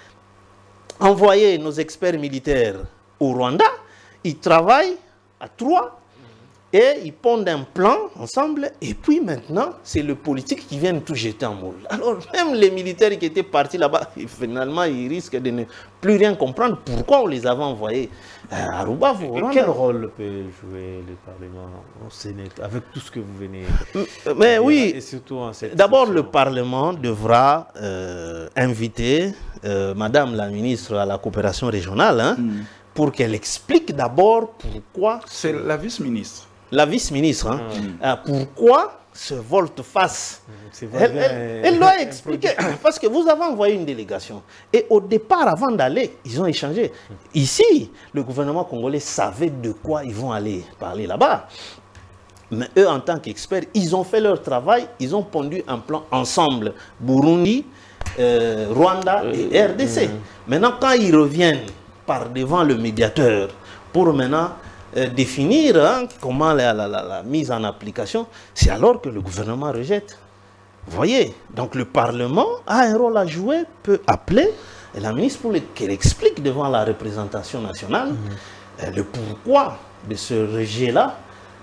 envoyer nos experts militaires au Rwanda, ils travaillent à trois et ils pondent un plan ensemble, et puis maintenant, c'est le politique qui vient tout jeter en moule. Alors, même les militaires qui étaient partis là-bas, finalement, ils risquent de ne plus rien comprendre pourquoi on les avait envoyés à Rubavu. Et quel rôle peut jouer le Parlement au Sénat avec tout ce que vous venez Mais dire, oui, d'abord le Parlement devra euh, inviter euh, Madame la ministre à la coopération régionale, hein, mm. pour qu'elle explique d'abord pourquoi... C'est la vice-ministre. La vice-ministre, hein, mm. euh, pourquoi ce volte-face. Mm, elle, elle, elle doit expliquer, parce que vous avez envoyé une délégation. Et au départ, avant d'aller, ils ont échangé. Mm. Ici, le gouvernement congolais savait de quoi ils vont aller parler là-bas. Mais eux, en tant qu'experts, ils ont fait leur travail, ils ont pondu un plan ensemble. Burundi, euh, Rwanda et R D C. Mm. Maintenant, quand ils reviennent par devant le médiateur pour maintenant... Euh, définir hein, comment la, la, la, la mise en application, c'est alors que le gouvernement rejette. Vous voyez, donc le Parlement a un rôle à jouer, peut appeler la ministre pour qu'elle explique devant la représentation nationale mmh. euh, le pourquoi de ce rejet-là.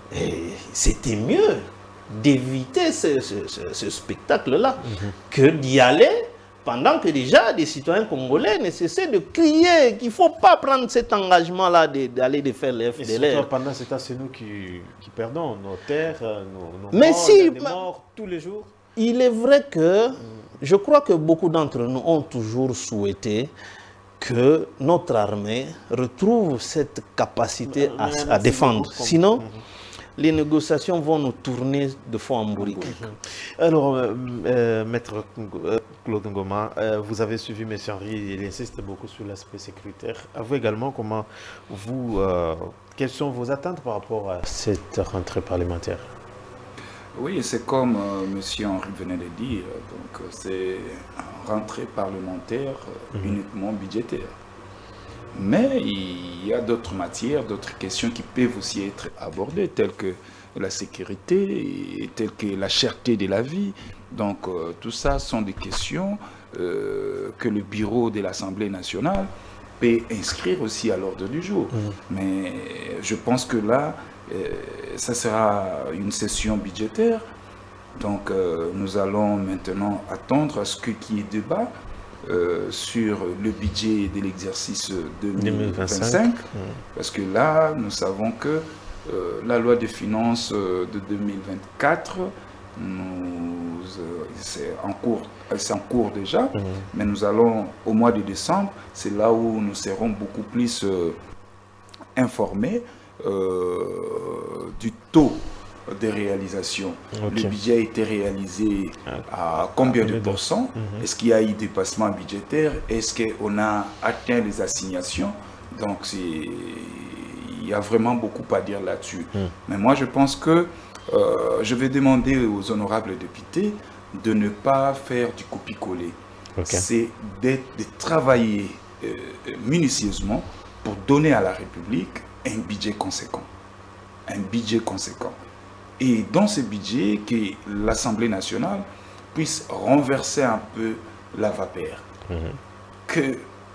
C'était mieux d'éviter ce, ce, ce, ce spectacle-là mmh. que d'y aller pendant que déjà des citoyens congolais ne cessaient de crier qu'il ne faut pas prendre cet engagement-là d'aller de, de faire les F D L R. Et surtout pendant ce temps, c'est nous qui, qui perdons nos terres, nos, nos Mais morts, si, des morts tous les jours. Il est vrai que, je crois que beaucoup d'entre nous ont toujours souhaité que notre armée retrouve cette capacité à, à défendre. Sinon, les négociations vont nous tourner de fois en bourrique. Alors, euh, euh, Maître Claude Ngoma, euh, vous avez suivi M. Henry, il insiste beaucoup sur l'aspect sécuritaire. À vous également, comment vous, euh, quelles sont vos attentes par rapport à cette rentrée parlementaire? Oui, c'est comme euh, M. Henry venait de dire, donc c'est une rentrée parlementaire euh, mmh. uniquement budgétaire. Mais il y a d'autres matières, d'autres questions qui peuvent aussi être abordées, telles que la sécurité, et telles que la cherté de la vie. Donc euh, tout ça sont des questions euh, que le bureau de l'Assemblée nationale peut inscrire aussi à l'ordre du jour. Mmh. Mais je pense que là, euh, ça sera une session budgétaire. Donc euh, nous allons maintenant attendre à ce que qu'il y ait débat. Euh, sur le budget de l'exercice deux mille vingt-cinq, mmh. parce que là, nous savons que euh, la loi de finances de deux mille vingt-quatre, nous, euh, c'est en cours, c'est en cours déjà, mmh. mais nous allons au mois de décembre, c'est là où nous serons beaucoup plus euh, informés euh, du taux de réalisation. Okay. Le budget a été réalisé à combien de pourcents? mm-hmm. Est-ce qu'il y a eu dépassement budgétaire? Est-ce qu'on a atteint les assignations? Donc il y a vraiment beaucoup à dire là-dessus. Mm. Mais moi je pense que euh, je vais demander aux honorables députés de ne pas faire du copier-coller. Okay. C'est de, de travailler euh, minutieusement pour donner à la République un budget conséquent. Un budget conséquent. Et dans ce budget, que l'Assemblée nationale puisse renverser un peu la vapeur. Mmh. Que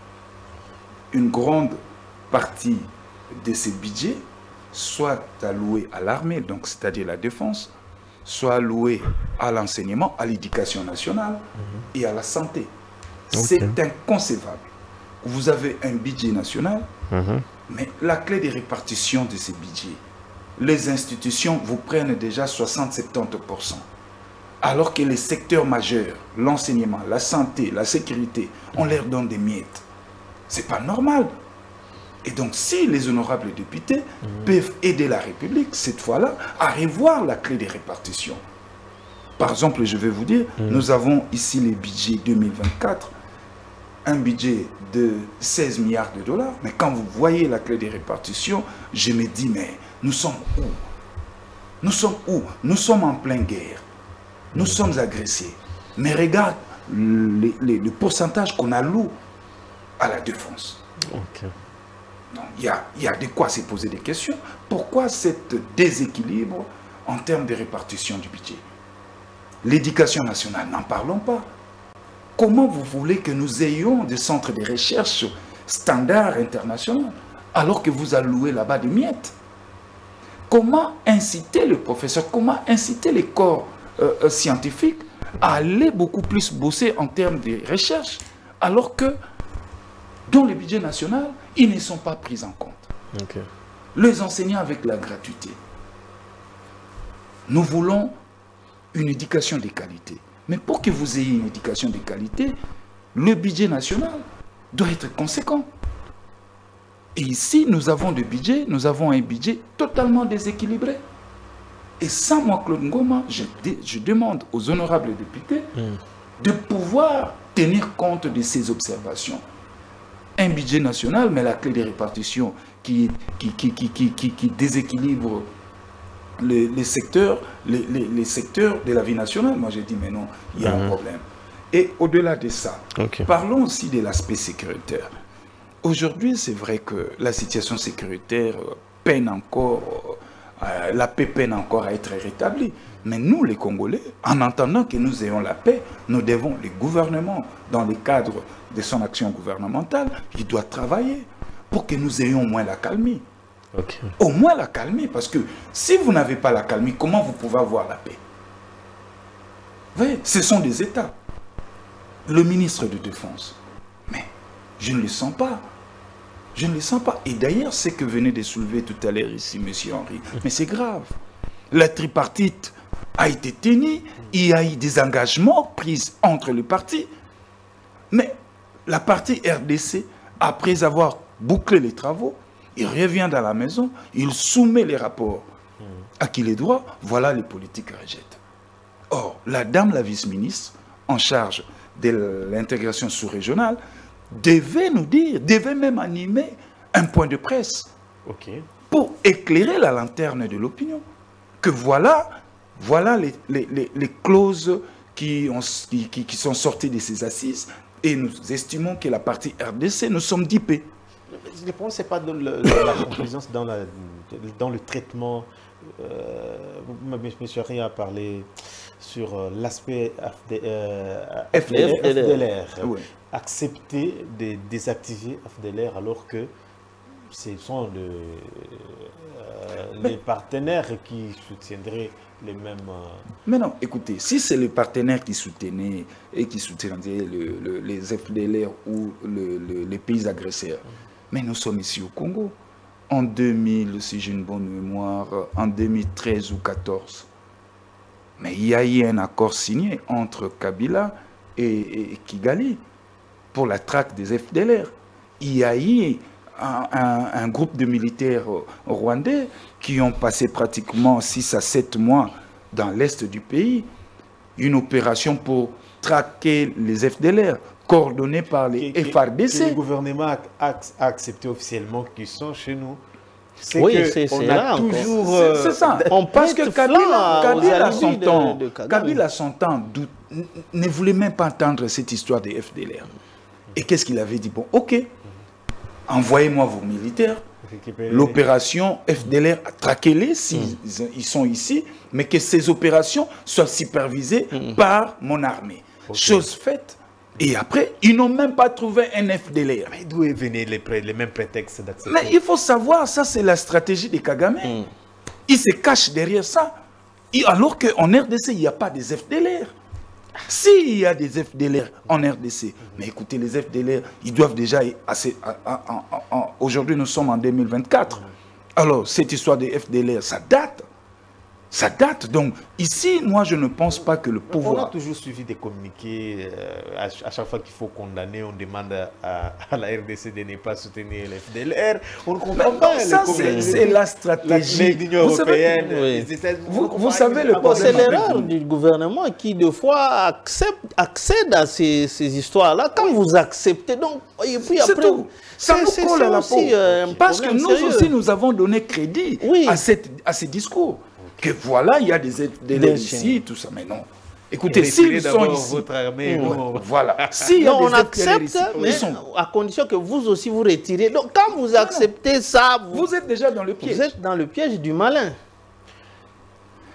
une grande partie de ce budget soit allouée à l'armée, donc c'est-à-dire la défense, soit allouée à l'enseignement, à l'éducation nationale mmh. et à la santé. Okay. C'est inconcevable. Vous avez un budget national, mmh. mais la clé de répartition de ce budget, les institutions vous prennent déjà soixante à soixante-dix pour cent. Alors que les secteurs majeurs, l'enseignement, la santé, la sécurité, on leur donne des miettes. C'est pas normal. Et donc, si les honorables députés mmh. peuvent aider la République, cette fois-là, à revoir la clé des répartitions. Par exemple, je vais vous dire, mmh. nous avons ici les budgets deux mille vingt-quatre, un budget de seize milliards de dollars, mais quand vous voyez la clé des répartitions, je me dis, mais nous sommes où? Nous sommes où? Nous sommes en pleine guerre. Nous mmh. sommes agressés. Mais regarde le, le, le pourcentage qu'on alloue à la défense. Okay. Donc, il y a, y a de quoi se poser des questions. Pourquoi cet déséquilibre en termes de répartition du budget? L'éducation nationale, n'en parlons pas. Comment vous voulez que nous ayons des centres de recherche standards internationaux alors que vous allouez là-bas des miettes? Comment inciter le professeur, comment inciter les corps euh, scientifiques à aller beaucoup plus bosser en termes de recherche alors que dans le budget national, ils ne sont pas pris en compte. Okay. Les enseignants avec la gratuité. Nous voulons une éducation de qualité. Mais pour que vous ayez une éducation de qualité, le budget national doit être conséquent. Et ici, nous avons des budgets, nous avons un budget totalement déséquilibré. Et sans moi, Claude Ngoma, je, je demande aux honorables députés mm. de pouvoir tenir compte de ces observations. Un budget national, mais la clé de répartition qui, qui, qui, qui, qui, qui, qui déséquilibre les, les, secteurs, les, les, les secteurs de la vie nationale. Moi, j'ai dit, mais non, il y a mm-hmm. un problème. Et au-delà de ça, okay. parlons aussi de l'aspect sécuritaire. Aujourd'hui, c'est vrai que la situation sécuritaire peine encore, euh, la paix peine encore à être rétablie. Mais nous, les Congolais, en attendant que nous ayons la paix, nous devons, le gouvernement, dans le cadre de son action gouvernementale, il doit travailler pour que nous ayons au moins la calmie. Okay. Au moins la calmie, parce que si vous n'avez pas la calmie, comment vous pouvez avoir la paix? Vous voyez, ce sont des États. Le ministre de Défense, mais je ne le sens pas. Je ne le sens pas. Et d'ailleurs, ce que venait de soulever tout à l'heure ici, M. Henry, mais c'est grave. La tripartite a été tenue, il y a eu des engagements pris entre les partis. Mais la partie R D C, après avoir bouclé les travaux, il revient dans la maison, il soumet les rapports à qui les droits, voilà les politiques rejettent. Or, la dame, la vice-ministre, en charge de l'intégration sous-régionale, devait nous dire, devait même animer un point de presse okay. pour éclairer la lanterne de l'opinion. Que voilà, voilà les, les, les, les clauses qui, ont, qui, qui, qui sont sorties de ces assises et nous estimons que la partie R D C, nous sommes dipés. Le problème, ce n'est pas dans le, la conclusion, c'est dans, dans le traitement. Euh, M. Henry a parlé sur euh, l'aspect euh, F D L R. Oui. Accepter de désactiver F D L R alors que ce sont le, euh, les partenaires qui soutiendraient les mêmes... Euh... Mais non, écoutez, si c'est les partenaires qui soutenaient et qui soutiendraient le, le, les F D L R ou le, le, les pays agresseurs, mais nous sommes ici au Congo. En deux mille, si j'ai une bonne mémoire, en deux mille treize ou deux mille quatorze, mais il y a eu un accord signé entre Kabila et, et Kigali pour la traque des F D L R. Il y a eu un, un, un groupe de militaires rwandais qui ont passé pratiquement six à sept mois dans l'est du pays, une opération pour traquer les F D L R, coordonnée par les qui, F R D C. Que le gouvernement a, a, a accepté officiellement qu'ils sont chez nous. Oui, c'est là toujours. C'est ça. On Parce que Kabila, Kabila, son temps, de, de Kabila, son temps, ne voulait même pas entendre cette histoire des F D L R. Et qu'est-ce qu'il avait dit? Bon, ok, envoyez-moi vos militaires. L'opération F D L R, traquez-les s'ils si ils sont ici, mais que ces opérations soient supervisées mm. par mon armée. Okay. Chose faite. Et après, ils n'ont même pas trouvé un F D L R. Mais d'où venaient les, les mêmes prétextes d'accepter? Mais il faut savoir, ça c'est la stratégie de Kagame. Mm. Il se cache derrière ça. Et alors qu'en R D C, il n'y a pas des F D L R. S'il y a des F D L R en R D C, mais écoutez, les F D L R, ils doivent déjà... Aujourd'hui, nous sommes en deux mille vingt-quatre. Alors, cette histoire des F D L R, ça date. Ça date. Donc, ici, moi, je ne pense pas que le pouvoir... On a toujours suivi des communiqués. Euh, à, à chaque fois qu'il faut condamner, on demande à, à la R D C de ne pas soutenir les F D L R. On ne comprend pas. Ça, c'est la stratégie. L'Union européenne. Oui. Vous, vous savez le problème. C'est l'erreur du gouvernement qui, de fois, accepte, accède à ces, ces histoires-là. Quand vous acceptez, donc, et puis après... Tout. Ça nous colle à la peau. Euh, Parce que nous sérieux. aussi, nous avons donné crédit oui. à, cette, à ces discours. Que voilà, il y a des délais ici, tout ça, mais non. Écoutez, s'ils sont ici, votre armée, ouais, voilà. Si non, on accepte, ici, mais sont... à condition que vous aussi vous retirez. Donc, quand vous acceptez ça, vous... vous êtes déjà dans le piège. Vous êtes dans le piège du malin.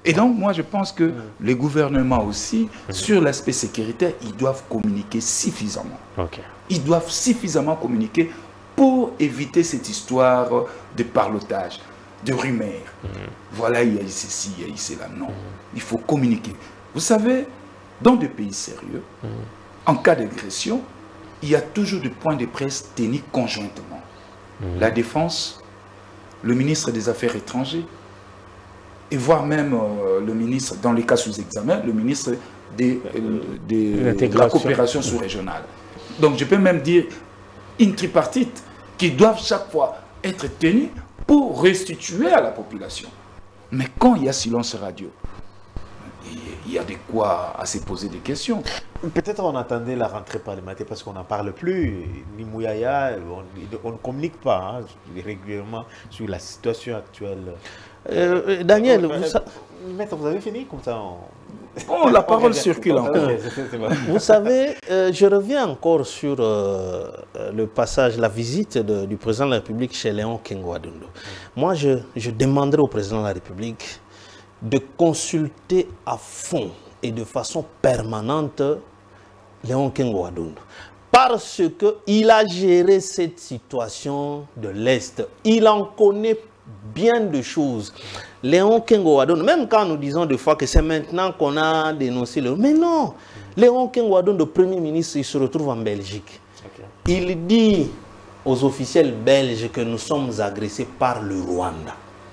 Et donc, moi, je pense que les gouvernements aussi, sur l'aspect sécuritaire, ils doivent communiquer suffisamment. Okay. Ils doivent suffisamment communiquer pour éviter cette histoire de parlotage, de rumeurs. Mm. Voilà, il y a ici ceci, il y a ici là. Non, mm. il faut communiquer. Vous savez, dans des pays sérieux, mm. en cas d'agression, il y a toujours des points de presse tenus conjointement. Mm. La défense, le ministre des Affaires étrangères, et voire même euh, le ministre, dans les cas sous examen, le ministre des, euh, des, de la coopération sous-régionale. Donc je peux même dire une tripartite qui doivent chaque fois être tenus pour restituer à la population. Mais quand il y a silence radio, il y a de quoi à se poser des questions. Peut-être on attendait la rentrée parlementaire parce qu'on n'en parle plus. Ni Mouyaya, on, on ne communique pas hein, régulièrement sur la situation actuelle. Euh, Daniel, euh, vous, sa... Maître, vous avez fini comme ça on... Oh, la parole circule encore. Vous savez, euh, je reviens encore sur euh, le passage, la visite de, du président de la République chez Léon Kengo Adondo. Mm. Moi, je, je demanderai au président de la République de consulter à fond et de façon permanente Léon Kengo Adondo. Parce qu'il a géré cette situation de l'Est. Il en connaît bien de choses. Léon Kengo Adondo, même quand nous disons des fois que c'est maintenant qu'on a dénoncé le... Mais non, Léon Kengo Adondo, Premier ministre, il se retrouve en Belgique. Okay. Il dit aux officiels belges que nous sommes agressés par le Rwanda.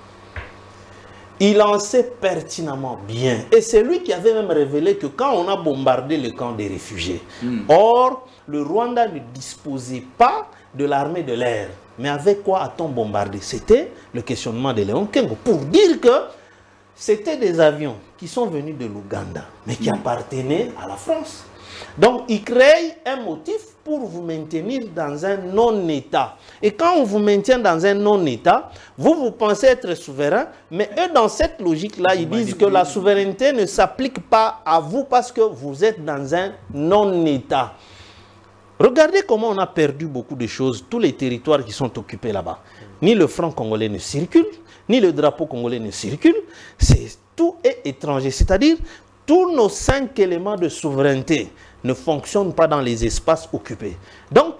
Il en sait pertinemment bien. Et c'est lui qui avait même révélé que quand on a bombardé le camp des réfugiés, mm. or, le Rwanda ne disposait pas de l'armée de l'air. Mais avec quoi a-t-on bombardé? C'était le questionnement de Léon Kengo pour dire que c'était des avions qui sont venus de l'Ouganda, mais qui appartenaient à la France. Donc, il crée un motif pour vous maintenir dans un non-État. Et quand on vous maintient dans un non-État, vous, vous pensez être souverain, mais eux, dans cette logique-là, ils disent que la souveraineté ne s'applique pas à vous parce que vous êtes dans un non-État. Regardez comment on a perdu beaucoup de choses, tous les territoires qui sont occupés là-bas. Ni le franc congolais ne circule, ni le drapeau congolais ne circule. Tout est étranger, c'est-à-dire tous nos cinq éléments de souveraineté ne fonctionnent pas dans les espaces occupés. Donc,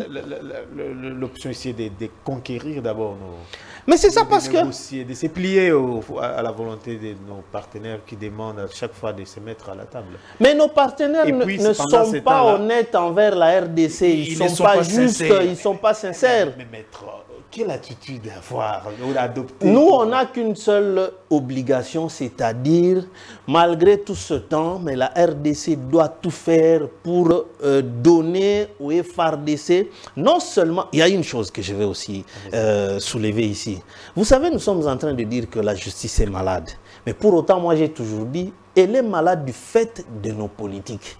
l'option ici est de, de conquérir d'abord nos... Mais c'est ça parce que... De se plier au, à la volonté de nos partenaires qui demandent à chaque fois de se mettre à la table. Mais nos partenaires ne, puis, ne sont pas honnêtes envers la R D C. Ils ne sont, sont pas, pas justes, ils ne sont pas sincères. Mais, mais maître, quelle attitude avoir ou adopter? Nous, on n'a qu'une seule obligation, c'est-à-dire, malgré tout ce temps, mais la R D C doit tout faire pour euh, donner au F R D C, non seulement... Il y a une chose que je vais aussi euh, soulever ici. Vous savez, nous sommes en train de dire que la justice est malade. Mais pour autant, moi, j'ai toujours dit, elle est malade du fait de nos politiques.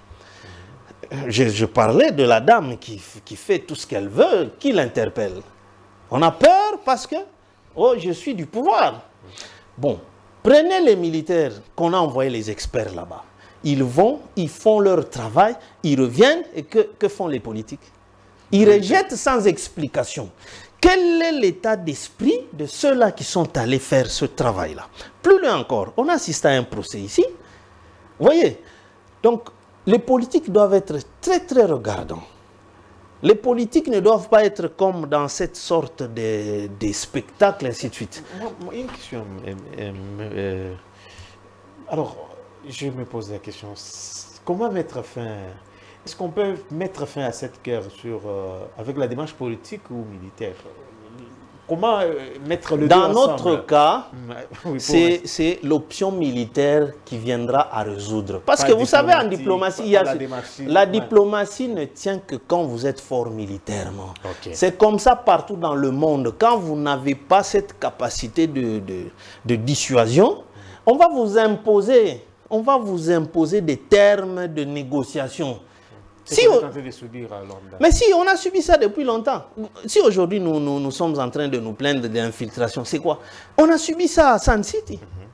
Je, je parlais de la dame qui, qui fait tout ce qu'elle veut, qui l'interpelle. On a peur parce que, oh, je suis du pouvoir. Bon, prenez les militaires qu'on a envoyé les experts là-bas. Ils vont, ils font leur travail, ils reviennent et que, que font les politiques? Ils rejettent sans explication. Quel est l'état d'esprit de ceux-là qui sont allés faire ce travail-là? Plus loin encore, on assiste à un procès ici. Vous voyez? Donc, les politiques doivent être très, très regardants. Les politiques ne doivent pas être comme dans cette sorte de, de spectacle, ainsi de suite. Une question. Euh, euh, alors, je me pose la question, comment mettre fin, est-ce qu'on peut mettre fin à cette guerre sur, euh, avec la démarche politique ou militaire? Comment euh, mettre le Dans deux notre ensemble? cas, oui, c'est l'option militaire qui viendra à résoudre. Parce que vous savez, en diplomatie, il y a la, la diplomatie ne tient que quand vous êtes fort militairement. Okay. C'est comme ça partout dans le monde. Quand vous n'avez pas cette capacité de, de, de dissuasion, on va vous imposer, on va vous imposer des termes de négociation. Si on... de subir à Mais si, on a subi ça depuis longtemps. Si aujourd'hui nous, nous, nous sommes en train de nous plaindre de l'infiltration, c'est quoi? On a subi ça à Sun City.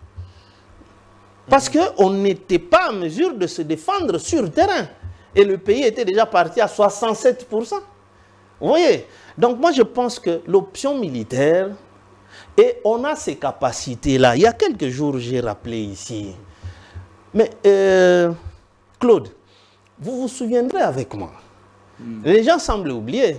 Mm-hmm. Parce mm-hmm. qu'on n'était pas en mesure de se défendre sur le terrain. Et le pays était déjà parti à soixante-sept pour cent. Vous voyez? Donc moi je pense que l'option militaire Et on a ces capacités-là. Il y a quelques jours, j'ai rappelé ici. Mais, euh, Claude, vous vous souviendrez avec moi. Mm. Les gens semblent oublier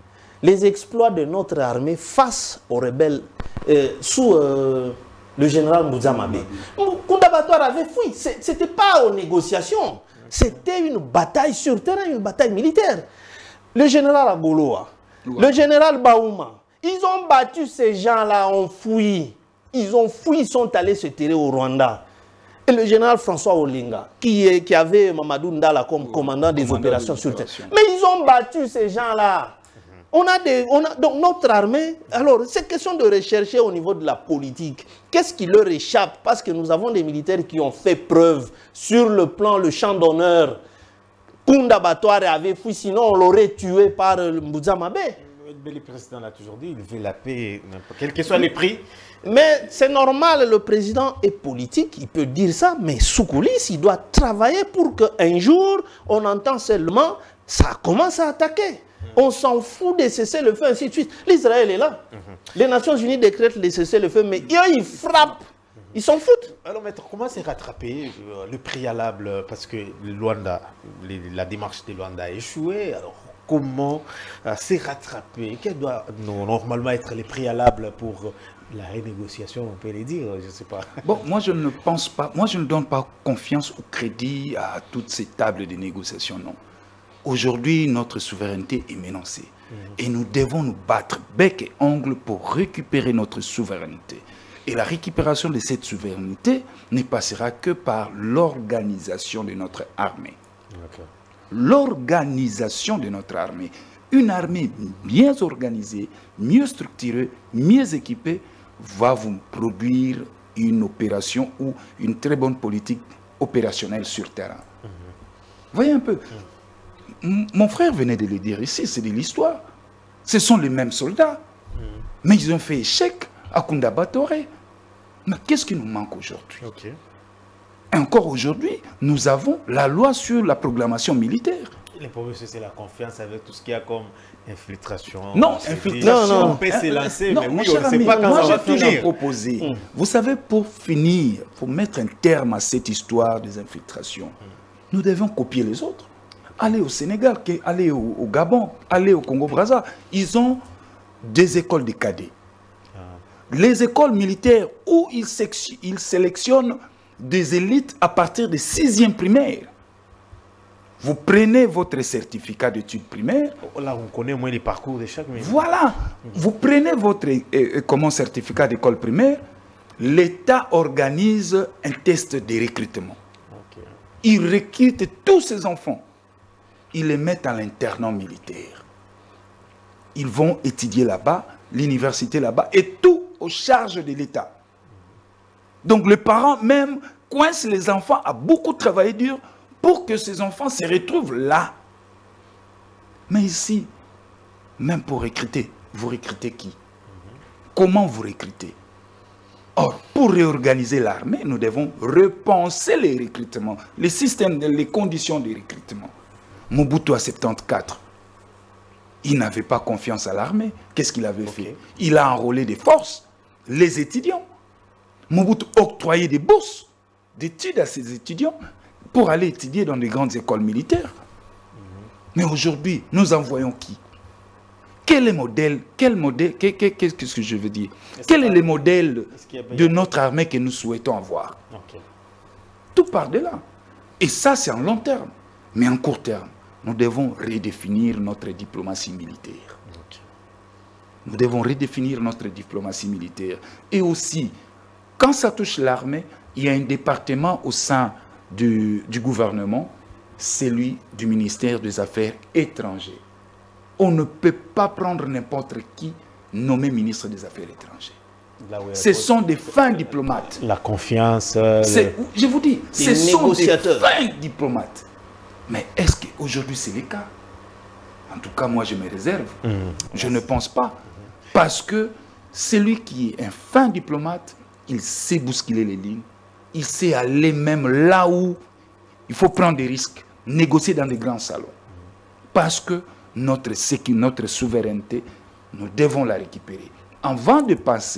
les exploits de notre armée face aux rebelles euh, sous euh, le général Mouzamabé. Koundabatoire avait fui. Ce n'était pas aux négociations. C'était une bataille sur terrain, une bataille militaire. Le général Agoloa, ouais. le général Baouma, ils ont battu ces gens-là, ont fui. Ils ont fui, ils sont allés se terrer au Rwanda. Et le général François Olinga, qui, qui avait Mamadou Ndala comme commandant des commandant opérations sur terre. Mais ils ont battu ces gens-là. On a des, on a, donc notre armée, alors c'est question de rechercher au niveau de la politique. Qu'est-ce qui leur échappe? Parce que nous avons des militaires qui ont fait preuve sur le plan, le champ d'honneur. Koundabatoire avait fui, sinon on l'aurait tué par euh, Mouzamabé. Le président l'a toujours dit, il veut la paix, quels que soient les prix. Mais c'est normal, le président est politique, il peut dire ça, mais sous coulisses, il doit travailler pour qu'un jour, on entend seulement, ça commence à attaquer. On s'en fout de cesser le feu, ainsi de suite. L'Israël est là. Mm-hmm. Les Nations Unies décrètent de cesser le feu, mais eux, ils frappent. Ils s'en foutent. Alors, maître, comment s'est rattrapé euh, le préalable? Parce que Luanda, les, la démarche de Luanda a échoué. Alors, comment euh, s'est rattrapé? Quels doivent non, normalement être les préalables pour euh, la renégociation, on peut les dire, je ne sais pas. Bon, moi, je ne pense pas, moi, je ne donne pas confiance ou crédit à toutes ces tables de négociation, non. Aujourd'hui, notre souveraineté est menacée. Mmh. Et nous devons nous battre bec et ongle pour récupérer notre souveraineté. Et la récupération de cette souveraineté ne passera que par l'organisation de notre armée. Okay. L'organisation de notre armée. Une armée bien organisée, mieux structurée, mieux équipée, va vous produire une opération ou une très bonne politique opérationnelle sur terrain. Mmh. Voyez un peu. Mmh. Mon frère venait de le dire ici, c'est de l'histoire. Ce sont les mêmes soldats. Mmh. Mais ils ont fait échec à Koundabatoire. Mais qu'est-ce qui nous manque aujourd'hui? Okay. Encore aujourd'hui, nous avons la loi sur la programmation militaire. Le problème, c'est la confiance avec tout ce qu'il y a comme infiltration. Non, infiltration. Non, non. On peut s'élancer, mais oui, on ne sait ami, pas quand moi, ça va finir. Moi, j'ai toujours proposé. Mmh. Vous savez, pour finir, pour mettre un terme à cette histoire des infiltrations, mmh. nous devons copier les autres. Aller au Sénégal, aller au, au Gabon, aller au Congo-Brazza. Ils ont des écoles de cadets. Ah. Les écoles militaires où ils, ils sélectionnent des élites à partir de sixième primaire. Vous prenez votre certificat d'études primaires. Là, on connaît moins les parcours de chaque militaire. Voilà. Mmh. Vous prenez votre euh, comment, certificat d'école primaire. L'État organise un test de recrutement. Okay. Il recrute tous ses enfants. Ils les mettent à l'internat militaire. Ils vont étudier là-bas, l'université là-bas, et tout aux charges de l'État. Donc les parents même coincent les enfants à beaucoup travailler dur pour que ces enfants se retrouvent là. Mais ici, même pour recruter, vous recrutez qui? Mm-hmm. Comment vous recrutez? Or, pour réorganiser l'armée, nous devons repenser les recrutements, les systèmes, les conditions de recrutement. Mobutu à soixante-quatorze, il n'avait pas confiance à l'armée. Qu'est-ce qu'il avait okay. fait? Il a enrôlé des forces, les étudiants. Mobutu octroyait des bourses d'études à ses étudiants pour aller étudier dans des grandes écoles militaires. Mm-hmm. Mais aujourd'hui, nous envoyons qui? Quel est le modèle? Quel modèle? Qu'est-ce que je veux dire? Quel est le modèle de notre armée que nous souhaitons avoir? Okay. Tout part de là. Et ça, c'est en long terme. Mais en court terme, nous devons redéfinir notre diplomatie militaire. Okay. Nous devons redéfinir notre diplomatie militaire. Et aussi, quand ça touche l'armée, il y a un département au sein du, du gouvernement, celui du ministère des Affaires étrangères. On ne peut pas prendre n'importe qui nommé ministre des Affaires étrangères. Là où ce sont des fins diplomates. La confiance. Euh, le... Je vous dis, ce sont des fins diplomates. Mais est-ce qu'aujourd'hui c'est le cas? En tout cas, moi je me réserve. Mmh. Je ne pense pas. Parce que celui qui est un fin diplomate, il sait bousculer les lignes. Il sait aller même là où il faut prendre des risques, négocier dans des grands salons. Parce que notre, notre souveraineté, nous devons la récupérer. Avant de passer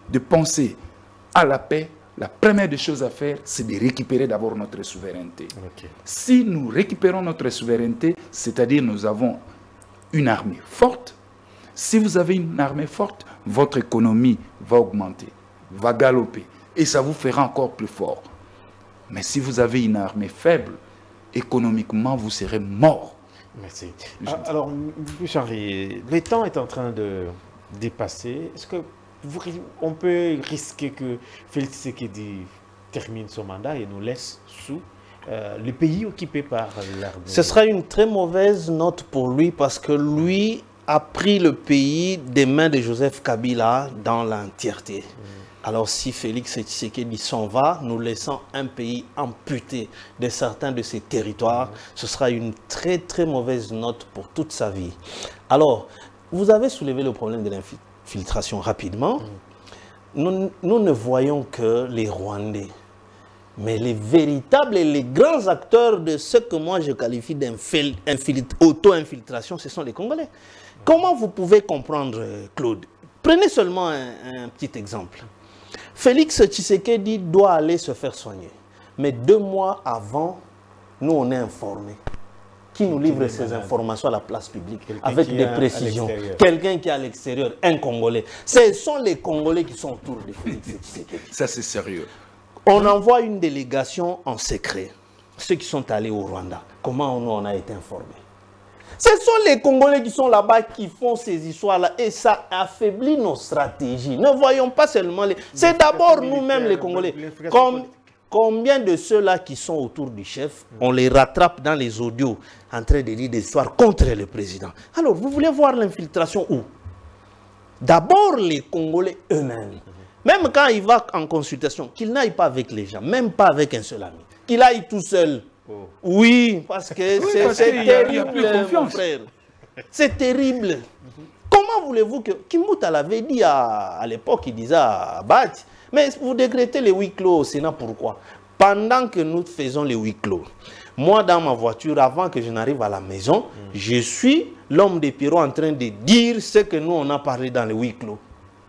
de penser à la paix, la première des choses à faire, c'est de récupérer d'abord notre souveraineté. Okay. Si nous récupérons notre souveraineté, c'est-à-dire nous avons une armée forte, si vous avez une armée forte, votre économie va augmenter, va galoper, et ça vous fera encore plus fort. Mais si vous avez une armée faible, économiquement, vous serez mort. Merci. Ah, alors, Henri, le temps est en train de dépasser. Est-ce que vous, on peut risquer que Félix Tshisekedi termine son mandat et nous laisse sous euh, le pays occupé par l'armée? Ce sera une très mauvaise note pour lui parce que lui a pris le pays des mains de Joseph Kabila dans l'entièreté. Mmh. Alors si Félix Tshisekedi s'en va, nous laissant un pays amputé de certains de ses territoires, mmh. ce sera une très très mauvaise note pour toute sa vie. Alors, vous avez soulevé le problème de l'infiltration rapidement. Mmh. Nous, nous ne voyons que les Rwandais. Mais les véritables et les grands acteurs de ce que moi je qualifie d'auto-infiltration, ce sont les Congolais. Comment vous pouvez comprendre, Claude? Prenez seulement un, un petit exemple. Félix Tshisekedi doit aller se faire soigner. Mais deux mois avant, nous on est informés. Qui nous livre ces malade. informations à la place publique avec des précisions? Quelqu'un qui est à l'extérieur, un Congolais. Ce sont les Congolais qui sont autour de Félix Tshisekedi. Ça c'est sérieux. On envoie une délégation en secret. Ceux qui sont allés au Rwanda. Comment nous on a été informés? Ce sont les Congolais qui sont là-bas qui font ces histoires-là. Et ça affaiblit nos stratégies. Ne voyons pas seulement les... C'est d'abord nous-mêmes les Congolais. Comme... Combien de ceux-là qui sont autour du chef, on les rattrape dans les audios en train de dire des histoires contre le président? Alors, vous voulez voir l'infiltration où? D'abord les Congolais eux-mêmes. Même quand il va en consultation, qu'il n'aille pas avec les gens, même pas avec un seul ami. Qu'il aille tout seul. Oh. Oui, parce que oui, c'est terrible, mon frère. C'est terrible. Comment voulez-vous que... Kimouta l'avait dit à, à l'époque, il disait à Bati, mais vous décrétez les huis clos au Sénat, pourquoi? Pendant que nous faisons les huis clos, moi dans ma voiture, avant que je n'arrive à la maison, mm. je suis l'homme des Pierrots en train de dire ce que nous on a parlé dans les huis clos.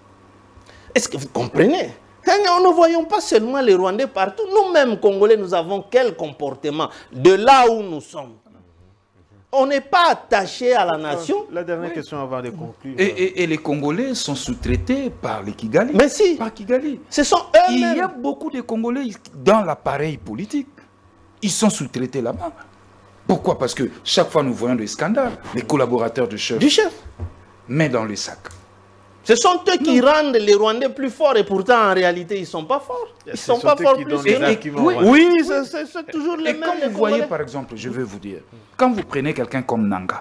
Est-ce que vous comprenez? Nous ne voyons pas seulement les Rwandais partout. Nous-mêmes, Congolais, nous avons quel comportement de là où nous sommes? On n'est pas attaché à la nation. La dernière oui. question avant de conclure. Et, et, et les Congolais sont sous-traités par les Kigali. Mais si. Par Kigali. Ce sont eux-mêmes. Il y a beaucoup de Congolais dans l'appareil politique. Ils sont sous-traités là-bas. Pourquoi? Parce que chaque fois nous voyons des scandales. Les collaborateurs du chef. Du chef. Mais dans les sacs. Ce sont eux qui non. rendent les Rwandais plus forts et pourtant en réalité ils ne sont pas forts. Ils ne sont pas forts plus que nous. Oui, oui c'est toujours les et mêmes. Et comme vous voyez par exemple, je vais vous dire, quand vous prenez quelqu'un comme Nanga,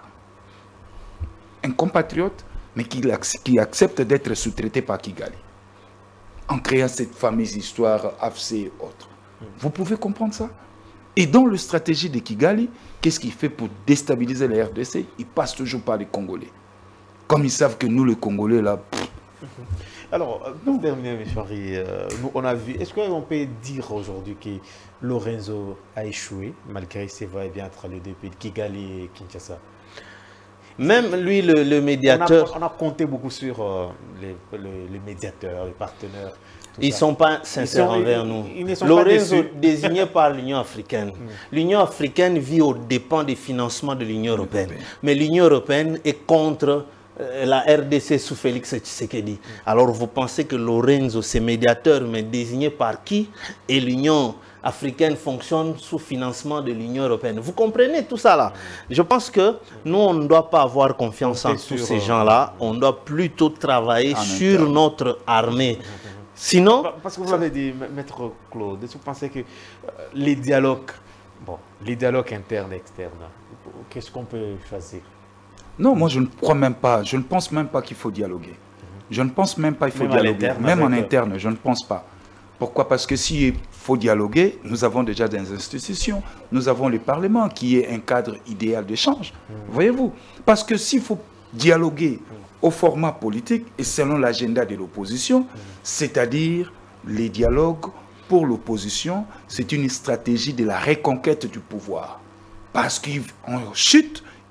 un compatriote, mais qui, qui accepte d'être sous-traité par Kigali, en créant cette fameuse histoire A F C et autres, vous pouvez comprendre ça? Et dans la stratégie de Kigali, qu'est-ce qu'il fait pour déstabiliser la R D C? Il passe toujours par les Congolais. Comme ils savent que nous, les Congolais, là... Alors, pour terminer, M. Henri, euh, nous, on a vu... Est-ce qu'on peut dire aujourd'hui que Lorenzo a échoué, malgré ses va-et-vient entre les deux pays, Kigali et Kinshasa? Même lui, le, le médiateur... On a, on a compté beaucoup sur euh, les, les, les médiateurs, les partenaires. Ils ne sont pas sincères envers nous. Lorenzo, désigné par l'Union africaine. Mm. L'Union africaine vit aux dépens des financements de l'Union européenne. Mais l'Union européenne est contre... la R D C sous Félix Tshisekedi. Alors vous pensez que Lorenzo, c'est médiateur, mais désigné par qui? Et l'Union africaine fonctionne sous financement de l'Union européenne. Vous comprenez tout ça là? Je pense que nous, on ne doit pas avoir confiance en tous ces gens-là. On doit plutôt travailler sur notre armée. Sinon... Parce que vous l'avez dit, Maître Claude, vous pensez que les dialogues, bon, les dialogues internes et externes, qu'est-ce qu'on peut choisir? Non, moi je ne crois même pas, je ne pense même pas qu'il faut dialoguer. Je ne pense même pas qu'il faut même dialoguer, même en interne, je ne pense pas. Pourquoi? Parce que s'il faut dialoguer, nous avons déjà des institutions, nous avons le Parlement qui est un cadre idéal d'échange, mmh. voyez-vous? Parce que s'il faut dialoguer au format politique et selon l'agenda de l'opposition, mmh. c'est-à-dire les dialogues pour l'opposition, c'est une stratégie de la reconquête du pouvoir. Parce qu'on chute,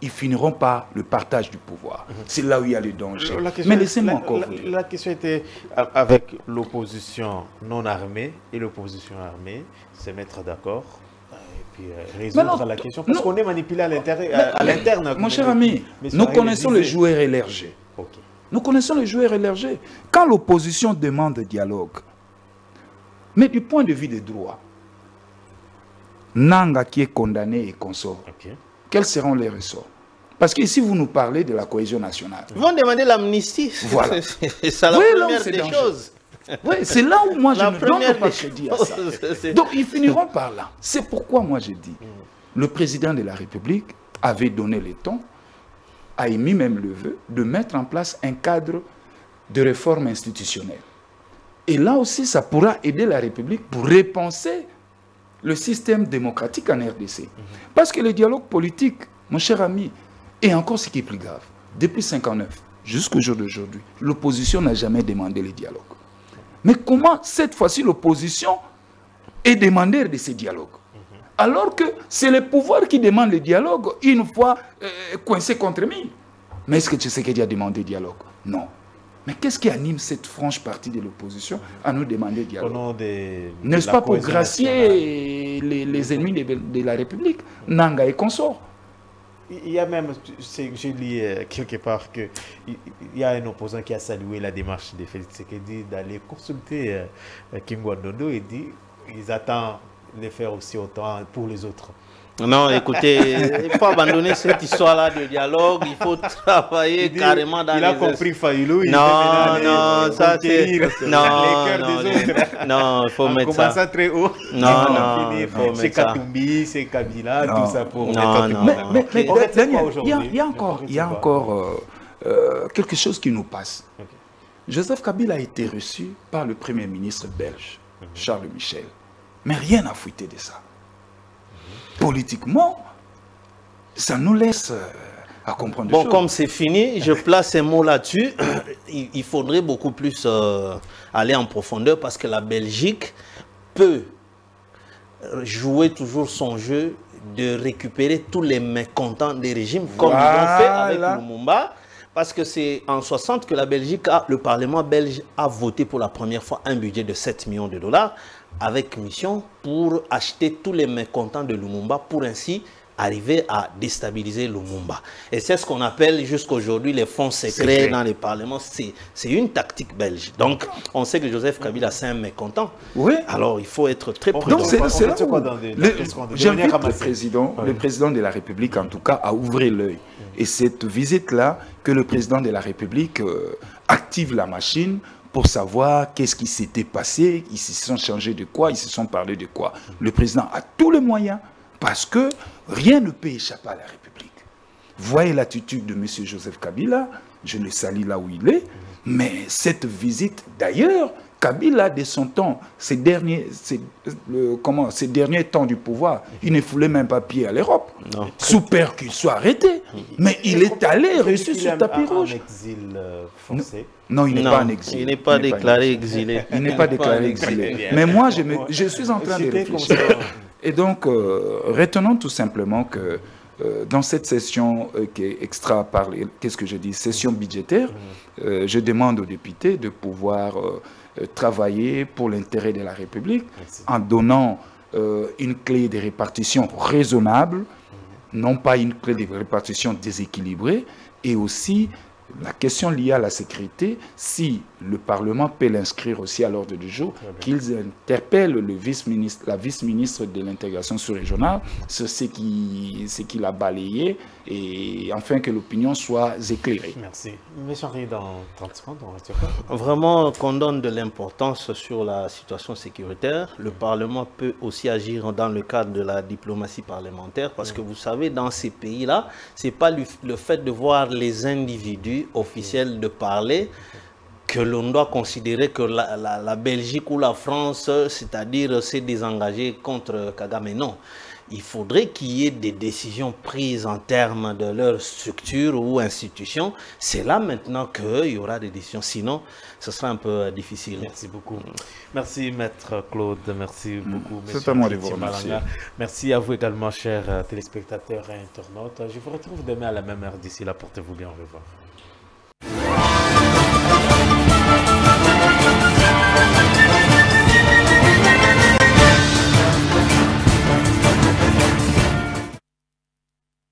ils finiront par le partage du pouvoir. Mm-hmm. C'est là où il y a le danger. Question, mais laissez-moi la, encore la, vous la, la question était avec l'opposition non armée et l'opposition armée, se mettre d'accord et puis euh, résoudre non, la question. Parce qu'on est manipulé à l'interne. Mon cher ami, nous connaissons le joueur élargi. Okay. Nous connaissons le joueur élargi. Quand l'opposition demande dialogue, mais du point de vue des droits, Nanga qui est condamné et consort, okay. Quels seront les ressorts? Parce qu'ici, vous nous parlez de la cohésion nationale. Ils vont demander l'amnistie. Voilà. C'est la oui, première des dangereux. choses. Oui, c'est là où moi, je ne donne pas crédit à ça. Donc, ils finiront par là. C'est pourquoi moi, j'ai dit, le président de la République avait donné le ton, a émis même le vœu de mettre en place un cadre de réforme institutionnelle. Et là aussi, ça pourra aider la République pour repenser le système démocratique en R D C. Parce que le dialogue politique, mon cher ami, et encore ce qui est plus grave, depuis mille neuf cent cinquante-neuf jusqu'au jour d'aujourd'hui, l'opposition n'a jamais demandé le dialogue. Mais comment cette fois-ci l'opposition est demandeur de ces dialogues? Alors que c'est le pouvoir qui demande le dialogue une fois euh, coincé contre mille. Mais est-ce que tu sais qu'il a demandé le dialogue? Non. Mais qu'est-ce qui anime cette franche partie de l'opposition à nous demander dialogue? N'est-ce pas pour gracier les, les ennemis de, de la République, Nanga et consorts? Il y a même, j'ai lu euh, quelque part qu'il y a un opposant qui a salué la démarche de Félix Tshisekedi d'aller consulter euh, Kim Gwandondo et dit qu'ils attendent de faire aussi autant pour les autres. Non, écoutez, il faut abandonner cette histoire-là de dialogue, il faut travailler dit, carrément dans il les... Il a compris Fayulu, il non, non, les, ça c'est... Non, les cœurs non, des autres. Non, il faut en mettre ça. commençant très haut. Non, non, il faut c'est mettre ça. Katumbi, c'est Kabila, non. Tout ça pour... Non, non, mais, mais, mais, mais Daniel, il y a, il y a encore, il y a encore euh, euh, quelque chose qui nous passe. Okay. Joseph Kabila a été reçu par le Premier ministre belge, mm-hmm. Charles Michel. Mais rien n'a fuité de ça. Politiquement, ça nous laisse euh, à comprendre des bon, choses. Comme c'est fini, je place un mot là-dessus. Il, il faudrait beaucoup plus euh, aller en profondeur parce que la Belgique peut jouer toujours son jeu de récupérer tous les mécontents des régimes comme voilà. Ils ont fait avec Lumumba. Parce que c'est en soixante que la Belgique, a, le Parlement belge a voté pour la première fois un budget de sept millions de dollars avec mission pour acheter tous les mécontents de Lumumba pour ainsi arriver à déstabiliser Lumumba. Et c'est ce qu'on appelle jusqu'à aujourd'hui les fonds secrets dans les parlements. C'est une tactique belge. Donc, on sait que Joseph Kabila, c'est un mécontent. Oui. Alors, il faut être très prudent. Donc, c'est là où j'invite le président, oui. le président de la République, en tout cas, à ouvrir l'œil. Et cette visite-là, que le président de la République euh, active la machine pour savoir qu'est-ce qui s'était passé, ils se sont changés de quoi, ils se sont parlé de quoi. Le président a tous les moyens, parce que rien ne peut échapper à la République. Voyez l'attitude de M. Joseph Kabila, je le salue là où il est, mais cette visite d'ailleurs, Kabila, de son temps, ces derniers, ces, le, comment, ces derniers temps du pouvoir, il ne foulait même pas pied à l'Europe, sous peur qu'il soit arrêté. Mais il est allé reçu sur tapis rouge. Exil euh, forcé. Non, il n'est pas en exil. Il n'est pas déclaré exilé. Il n'est pas déclaré exilé. Mais moi, je, me, je suis en train de réfléchir. Et donc, euh, retenons tout simplement que euh, dans cette session euh, qui est extra par, qu'est-ce que je dis, session budgétaire, euh, je demande aux députés de pouvoir euh, travailler pour l'intérêt de la République. Merci. En donnant euh, une clé de répartition raisonnable, non pas une clé de répartition déséquilibrée, et aussi la question liée à la sécurité, si le Parlement peut l'inscrire aussi à l'ordre du jour, qu'ils interpellent le vice-ministre, la vice-ministre de l'intégration sous-régionale sur ce qu'il ce qu'il a balayé, et enfin que l'opinion soit éclairée. Merci. Monsieur Henri, dans trente secondes, on reste quoi? Vraiment qu'on donne de l'importance sur la situation sécuritaire. Le Parlement peut aussi agir dans le cadre de la diplomatie parlementaire, parce que vous savez, dans ces pays-là, ce n'est pas le, le fait de voir les individus officiels de parler que l'on doit considérer que la, la, la Belgique ou la France, c'est-à-dire s'est désengagée contre Kagame. Non. il faudrait qu'il y ait des décisions prises en termes de leur structure ou institution. C'est là maintenant qu'il y aura des décisions. Sinon, ce sera un peu difficile. Merci beaucoup. Merci, Maître Claude. Merci beaucoup, M. C'est à moi de vous remercier. Merci à vous également, chers téléspectateurs et internautes. Je vous retrouve demain à la même heure. D'ici là, portez-vous bien. Au revoir.